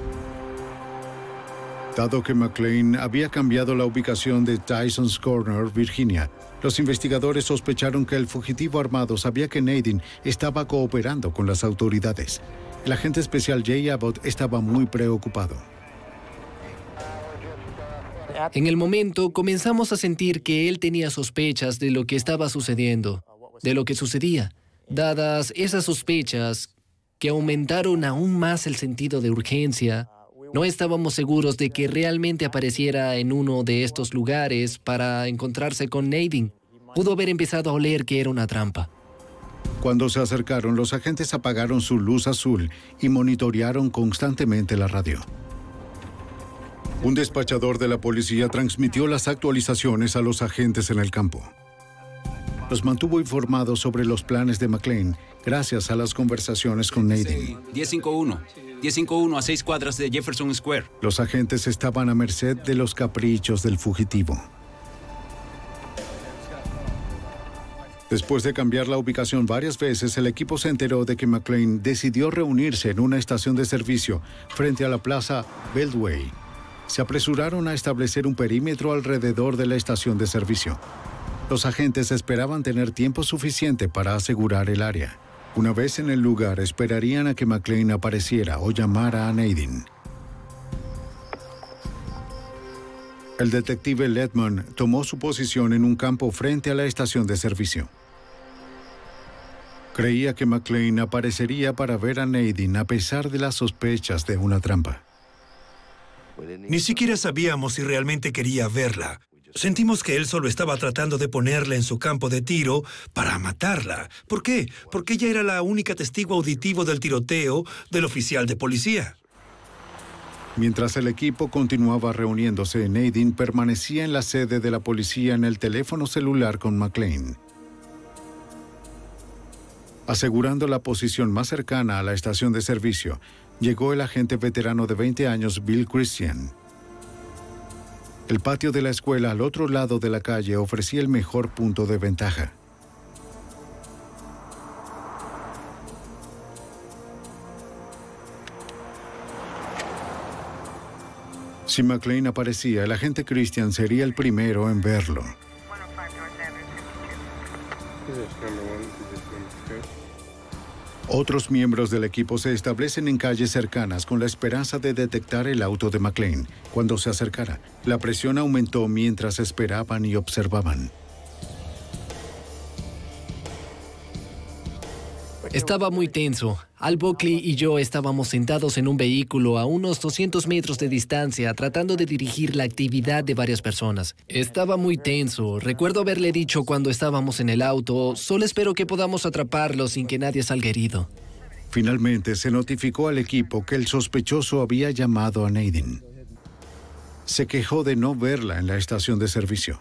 Dado que McLean había cambiado la ubicación de Tysons Corner, Virginia, los investigadores sospecharon que el fugitivo armado sabía que Nadine estaba cooperando con las autoridades. El agente especial Jay Abbott estaba muy preocupado. En el momento comenzamos a sentir que él tenía sospechas de lo que estaba sucediendo, de lo que sucedía. Dadas esas sospechas, que aumentaron aún más el sentido de urgencia, no estábamos seguros de que realmente apareciera en uno de estos lugares para encontrarse con Nadine. Pudo haber empezado a oler que era una trampa. Cuando se acercaron, los agentes apagaron su luz azul y monitorearon constantemente la radio. Un despachador de la policía transmitió las actualizaciones a los agentes en el campo. Los mantuvo informados sobre los planes de McLean gracias a las conversaciones con Nadine. 1051. 1051 a 6 cuadras de Jefferson Square. Los agentes estaban a merced de los caprichos del fugitivo. Después de cambiar la ubicación varias veces, el equipo se enteró de que McLean decidió reunirse en una estación de servicio frente a la plaza Beltway. Se apresuraron a establecer un perímetro alrededor de la estación de servicio. Los agentes esperaban tener tiempo suficiente para asegurar el área. Una vez en el lugar, esperarían a que McLean apareciera o llamara a Nadine. El detective Ledman tomó su posición en un campo frente a la estación de servicio. Creía que McLean aparecería para ver a Nadine a pesar de las sospechas de una trampa. Ni siquiera sabíamos si realmente quería verla. Sentimos que él solo estaba tratando de ponerla en su campo de tiro para matarla. ¿Por qué? Porque ella era la única testigo auditivo del tiroteo del oficial de policía. Mientras el equipo continuaba reuniéndose, Nadine permanecía en la sede de la policía en el teléfono celular con McLean. Asegurando la posición más cercana a la estación de servicio, llegó el agente veterano de 20 años, Bill Christian. El patio de la escuela al otro lado de la calle ofrecía el mejor punto de ventaja. Si McLean aparecía, el agente Christian sería el primero en verlo. Otros miembros del equipo se establecen en calles cercanas con la esperanza de detectar el auto de McLean cuando se acercara. La presión aumentó mientras esperaban y observaban. Estaba muy tenso. Al Buckley y yo estábamos sentados en un vehículo a unos 200 metros de distancia tratando de dirigir la actividad de varias personas. Estaba muy tenso. Recuerdo haberle dicho cuando estábamos en el auto, solo espero que podamos atraparlo sin que nadie salga herido. Finalmente se notificó al equipo que el sospechoso había llamado a Nadine. Se quejó de no verla en la estación de servicio.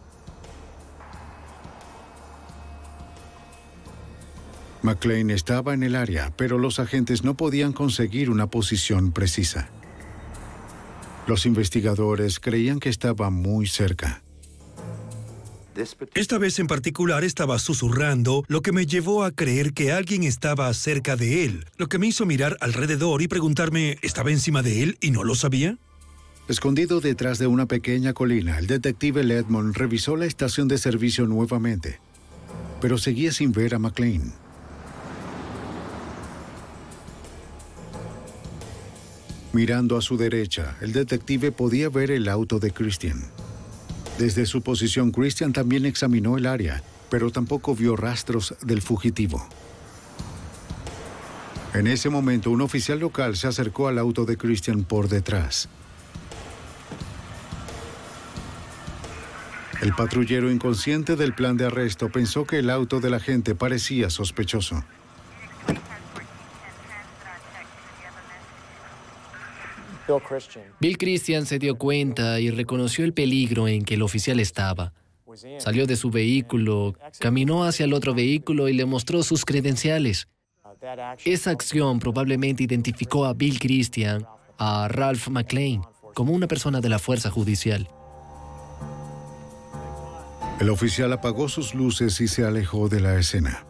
McLean estaba en el área, pero los agentes no podían conseguir una posición precisa. Los investigadores creían que estaba muy cerca. Esta vez en particular estaba susurrando, lo que me llevó a creer que alguien estaba cerca de él, lo que me hizo mirar alrededor y preguntarme, ¿estaba encima de él y no lo sabía? Escondido detrás de una pequeña colina, el detective Ledmond revisó la estación de servicio nuevamente, pero seguía sin ver a McLean. Mirando a su derecha, el detective podía ver el auto de Christian. Desde su posición, Christian también examinó el área, pero tampoco vio rastros del fugitivo. En ese momento, un oficial local se acercó al auto de Christian por detrás. El patrullero, inconsciente del plan de arresto, pensó que el auto del agente parecía sospechoso. Bill Christian se dio cuenta y reconoció el peligro en que el oficial estaba. Salió de su vehículo, caminó hacia el otro vehículo y le mostró sus credenciales. Esa acción probablemente identificó a Bill Christian, a Ralph McLean, como una persona de la fuerza judicial. El oficial apagó sus luces y se alejó de la escena.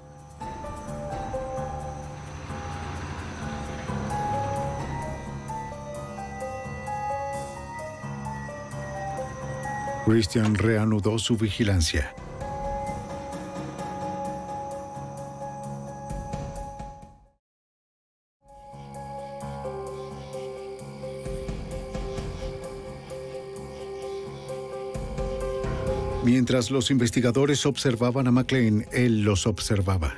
Christian reanudó su vigilancia. Mientras los investigadores observaban a McLean, él los observaba.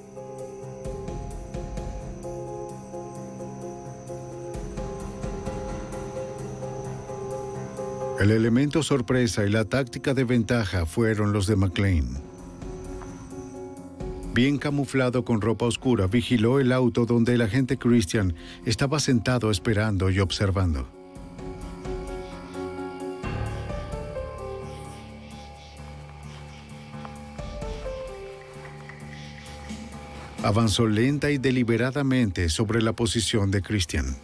El elemento sorpresa y la táctica de ventaja fueron los de McLean. Bien camuflado con ropa oscura, vigiló el auto donde el agente Christian estaba sentado esperando y observando. Avanzó lenta y deliberadamente sobre la posición de Christian.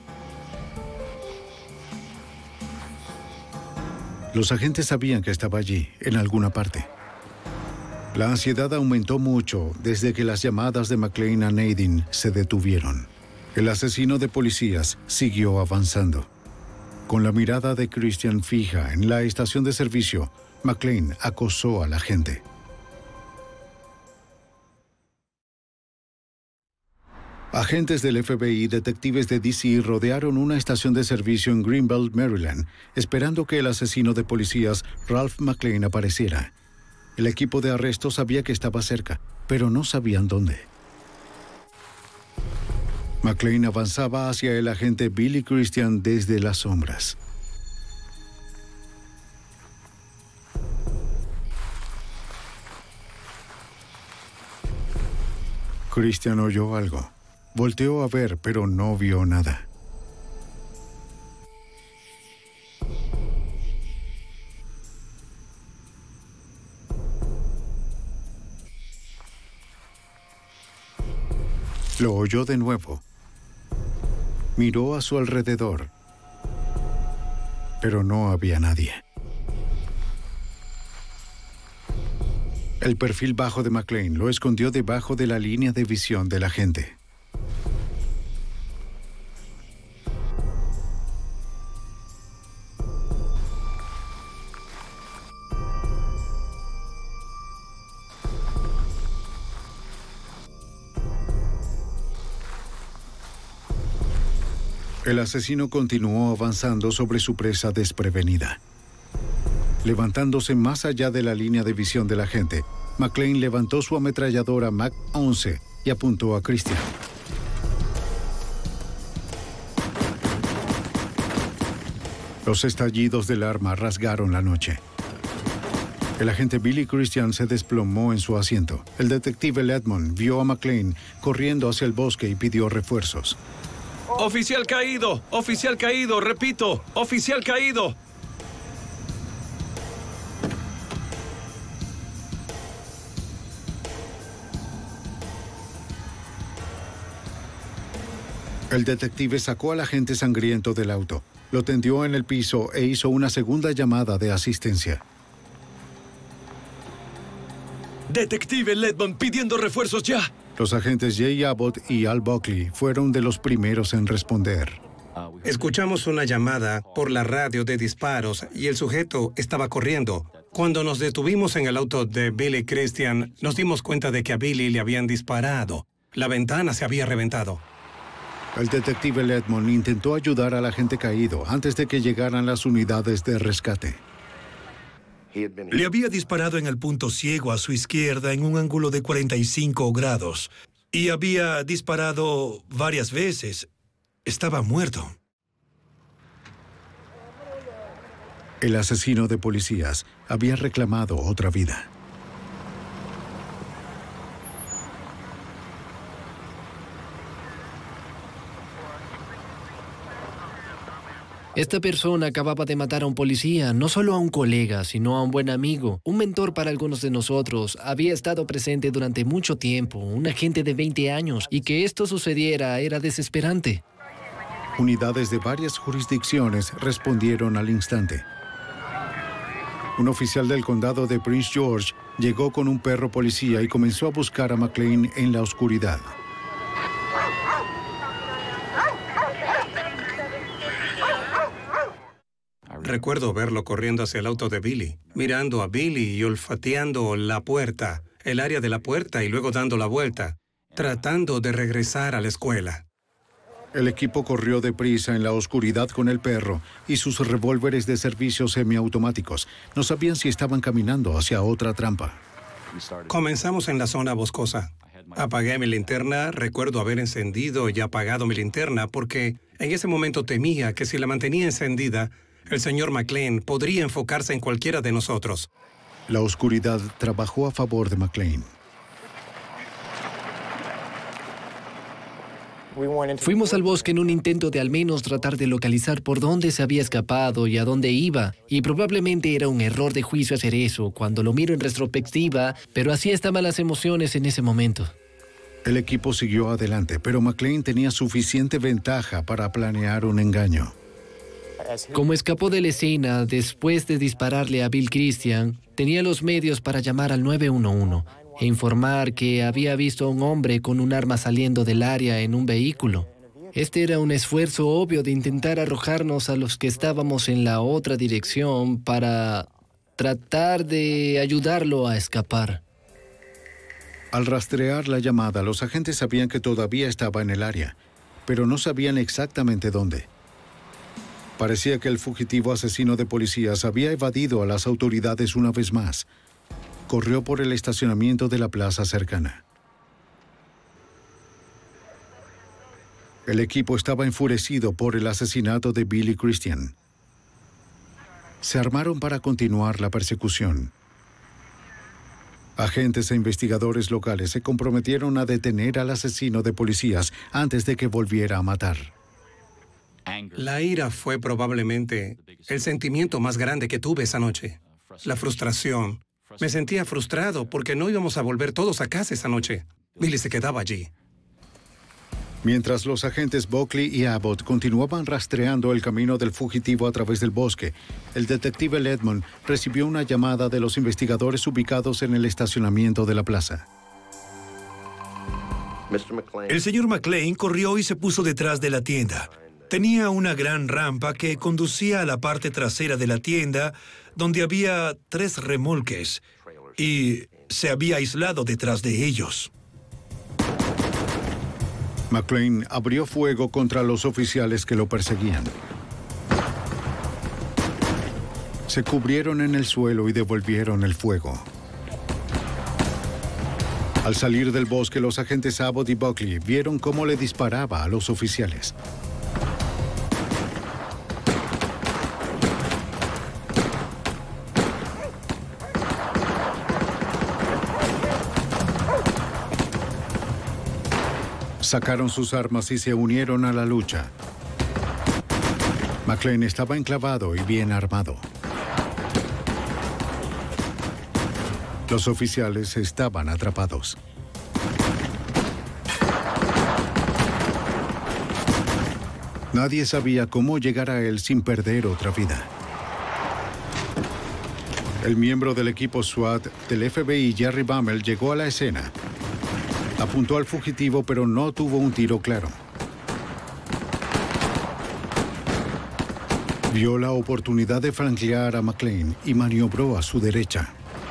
Los agentes sabían que estaba allí, en alguna parte. La ansiedad aumentó mucho desde que las llamadas de McLean a Nadine se detuvieron. El asesino de policías siguió avanzando. Con la mirada de Christian fija en la estación de servicio, McLean acosó a la gente. Agentes del FBI y detectives de D.C. rodearon una estación de servicio en Greenbelt, Maryland, esperando que el asesino de policías, Ralph McLean, apareciera. El equipo de arresto sabía que estaba cerca, pero no sabían dónde. McLean avanzaba hacia el agente Billy Christian desde las sombras. Christian oyó algo. Volteó a ver, pero no vio nada. Lo oyó de nuevo. Miró a su alrededor, pero no había nadie. El perfil bajo de McLean lo escondió debajo de la línea de visión del agente. El asesino continuó avanzando sobre su presa desprevenida. Levantándose más allá de la línea de visión del agente, McLean levantó su ametralladora Mac 11 y apuntó a Christian. Los estallidos del arma rasgaron la noche. El agente Billy Christian se desplomó en su asiento. El detective Ledmond vio a McLean corriendo hacia el bosque y pidió refuerzos. ¡Oficial caído! ¡Oficial caído! ¡Repito! ¡Oficial caído! El detective sacó al agente sangriento del auto, lo tendió en el piso e hizo una segunda llamada de asistencia. Detective Ledmond pidiendo refuerzos ya. Los agentes Jay Abbott y Al Buckley fueron de los primeros en responder. Escuchamos una llamada por la radio de disparos y el sujeto estaba corriendo. Cuando nos detuvimos en el auto de Billy Christian, nos dimos cuenta de que a Billy le habían disparado. La ventana se había reventado. El detective Ledmond intentó ayudar al agente caído antes de que llegaran las unidades de rescate. Le había disparado en el punto ciego a su izquierda en un ángulo de 45 grados. Y había disparado varias veces. Estaba muerto. El asesino de policías había reclamado otra vida. Esta persona acababa de matar a un policía, no solo a un colega, sino a un buen amigo, un mentor para algunos de nosotros. Había estado presente durante mucho tiempo, un agente de 20 años, y que esto sucediera era desesperante. Unidades de varias jurisdicciones respondieron al instante. Un oficial del condado de Prince George llegó con un perro policía y comenzó a buscar a McLean en la oscuridad. Recuerdo verlo corriendo hacia el auto de Billy, mirando a Billy y olfateando la puerta, el área de la puerta y luego dando la vuelta, tratando de regresar a la escuela. El equipo corrió deprisa en la oscuridad con el perro y sus revólveres de servicio semiautomáticos. No sabían si estaban caminando hacia otra trampa. Comenzamos en la zona boscosa. Apagué mi linterna, recuerdo haber encendido y apagado mi linterna porque en ese momento temía que si la mantenía encendida, el señor McLean podría enfocarse en cualquiera de nosotros. La oscuridad trabajó a favor de McLean. Fuimos al bosque en un intento de al menos tratar de localizar por dónde se había escapado y a dónde iba. Y probablemente era un error de juicio hacer eso cuando lo miro en retrospectiva, pero así estaban las emociones en ese momento. El equipo siguió adelante, pero McLean tenía suficiente ventaja para planear un engaño. Como escapó de la escena después de dispararle a Bill Christian, tenía los medios para llamar al 911 e informar que había visto a un hombre con un arma saliendo del área en un vehículo. Este era un esfuerzo obvio de intentar arrojarnos a los que estábamos en la otra dirección para tratar de ayudarlo a escapar. Al rastrear la llamada, los agentes sabían que todavía estaba en el área, pero no sabían exactamente dónde. Parecía que el fugitivo asesino de policías había evadido a las autoridades una vez más. Corrió por el estacionamiento de la plaza cercana. El equipo estaba enfurecido por el asesinato de Billy Christian. Se armaron para continuar la persecución. Agentes e investigadores locales se comprometieron a detener al asesino de policías antes de que volviera a matar. La ira fue probablemente el sentimiento más grande que tuve esa noche. La frustración. Me sentía frustrado porque no íbamos a volver todos a casa esa noche. Billy se quedaba allí. Mientras los agentes Buckley y Abbott continuaban rastreando el camino del fugitivo a través del bosque, el detective Ledmond recibió una llamada de los investigadores ubicados en el estacionamiento de la plaza. El señor McLean corrió y se puso detrás de la tienda. Tenía una gran rampa que conducía a la parte trasera de la tienda, donde había 3 remolques, y se había aislado detrás de ellos. McLean abrió fuego contra los oficiales que lo perseguían. Se cubrieron en el suelo y devolvieron el fuego. Al salir del bosque, los agentes Abbott y Buckley vieron cómo le disparaba a los oficiales. Sacaron sus armas y se unieron a la lucha. McClane estaba enclavado y bien armado. Los oficiales estaban atrapados. Nadie sabía cómo llegar a él sin perder otra vida. El miembro del equipo SWAT del FBI, Jerry Bammel, llegó a la escena. Apuntó al fugitivo, pero no tuvo un tiro claro. Vio la oportunidad de franquear a McClane y maniobró a su derecha.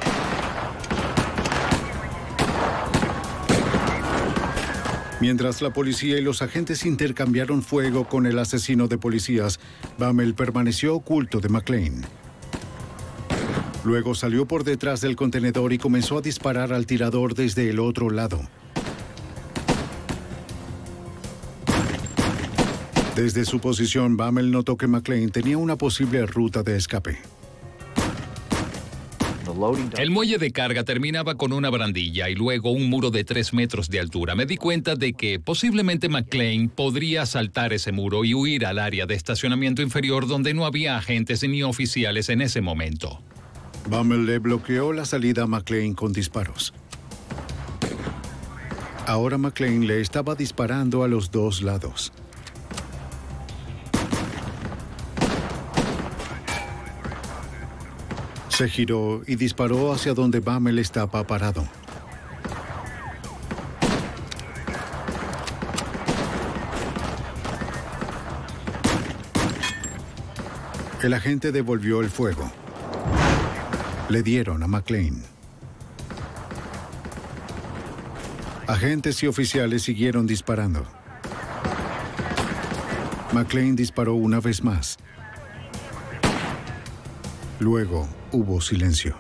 Mientras la policía y los agentes intercambiaron fuego con el asesino de policías, Bammel permaneció oculto de McClane. Luego salió por detrás del contenedor y comenzó a disparar al tirador desde el otro lado. Desde su posición, Bammel notó que McClane tenía una posible ruta de escape. El muelle de carga terminaba con una barandilla y luego un muro de 3 metros de altura. Me di cuenta de que posiblemente McClane podría saltar ese muro y huir al área de estacionamiento inferior donde no había agentes ni oficiales en ese momento. Bammel le bloqueó la salida a McClane con disparos. Ahora McClane le estaba disparando a los dos lados. Se giró y disparó hacia donde Bammel estaba parado. El agente devolvió el fuego. Le dieron a McClane. Agentes y oficiales siguieron disparando. McClane disparó una vez más. Luego hubo silencio.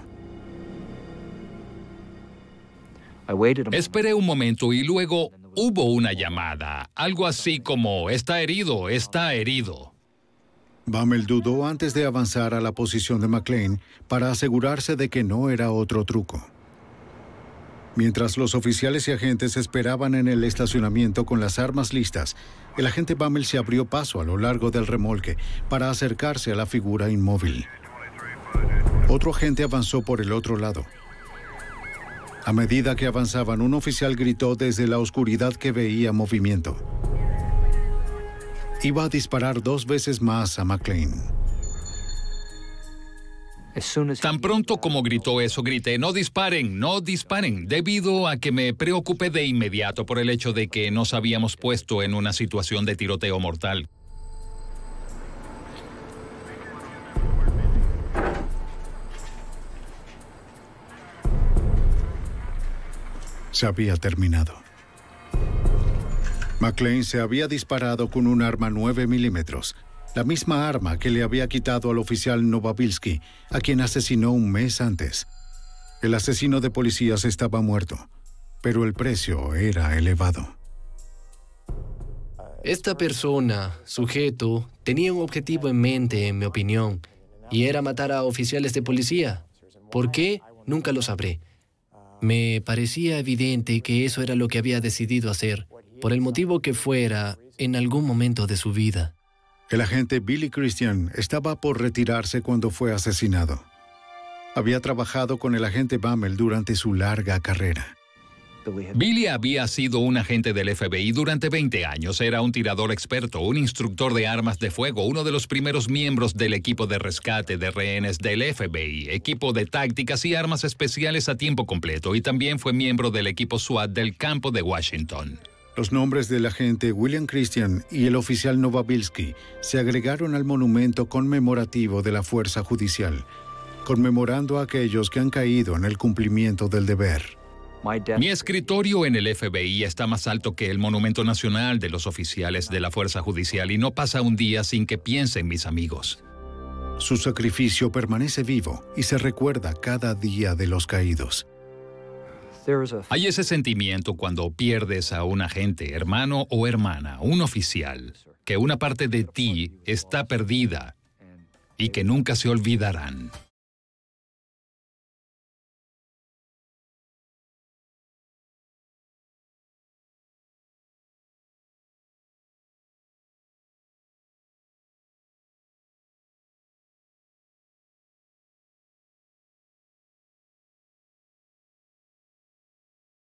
Esperé un momento y luego hubo una llamada. Algo así como, está herido, está herido. Bammel dudó antes de avanzar a la posición de McClane para asegurarse de que no era otro truco. Mientras los oficiales y agentes esperaban en el estacionamiento con las armas listas, el agente Bammel se abrió paso a lo largo del remolque para acercarse a la figura inmóvil. Otro agente avanzó por el otro lado. A medida que avanzaban, un oficial gritó desde la oscuridad que veía movimiento. Iba a disparar 2 veces más a McClane. Tan pronto como gritó eso, grité, no disparen, no disparen, debido a que me preocupé de inmediato por el hecho de que nos habíamos puesto en una situación de tiroteo mortal. Se había terminado. McClane se había disparado con un arma 9 milímetros, la misma arma que le había quitado al oficial Novabilski, a quien asesinó un mes antes. El asesino de policías estaba muerto, pero el precio era elevado. Esta persona, sujeto, tenía un objetivo en mente, en mi opinión, y era matar a oficiales de policía. ¿Por qué? Nunca lo sabré. Me parecía evidente que eso era lo que había decidido hacer, por el motivo que fuera, en algún momento de su vida. El agente Billy Christian estaba por retirarse cuando fue asesinado. Había trabajado con el agente Bammel durante su larga carrera. Billy había sido un agente del FBI durante 20 años. Era un tirador experto, un instructor de armas de fuego, uno de los primeros miembros del equipo de rescate de rehenes del FBI, equipo de tácticas y armas especiales a tiempo completo, y también fue miembro del equipo SWAT del campo de Washington. Los nombres del agente William Christian y el oficial Novabilski se agregaron al monumento conmemorativo de la Fuerza Judicial, conmemorando a aquellos que han caído en el cumplimiento del deber. Mi escritorio en el FBI está más alto que el Monumento Nacional de los oficiales de la Fuerza Judicial y no pasa un día sin que piense en mis amigos. Su sacrificio permanece vivo y se recuerda cada día de los caídos. Hay ese sentimiento cuando pierdes a un agente, hermano o hermana, un oficial, que una parte de ti está perdida y que nunca se olvidarán.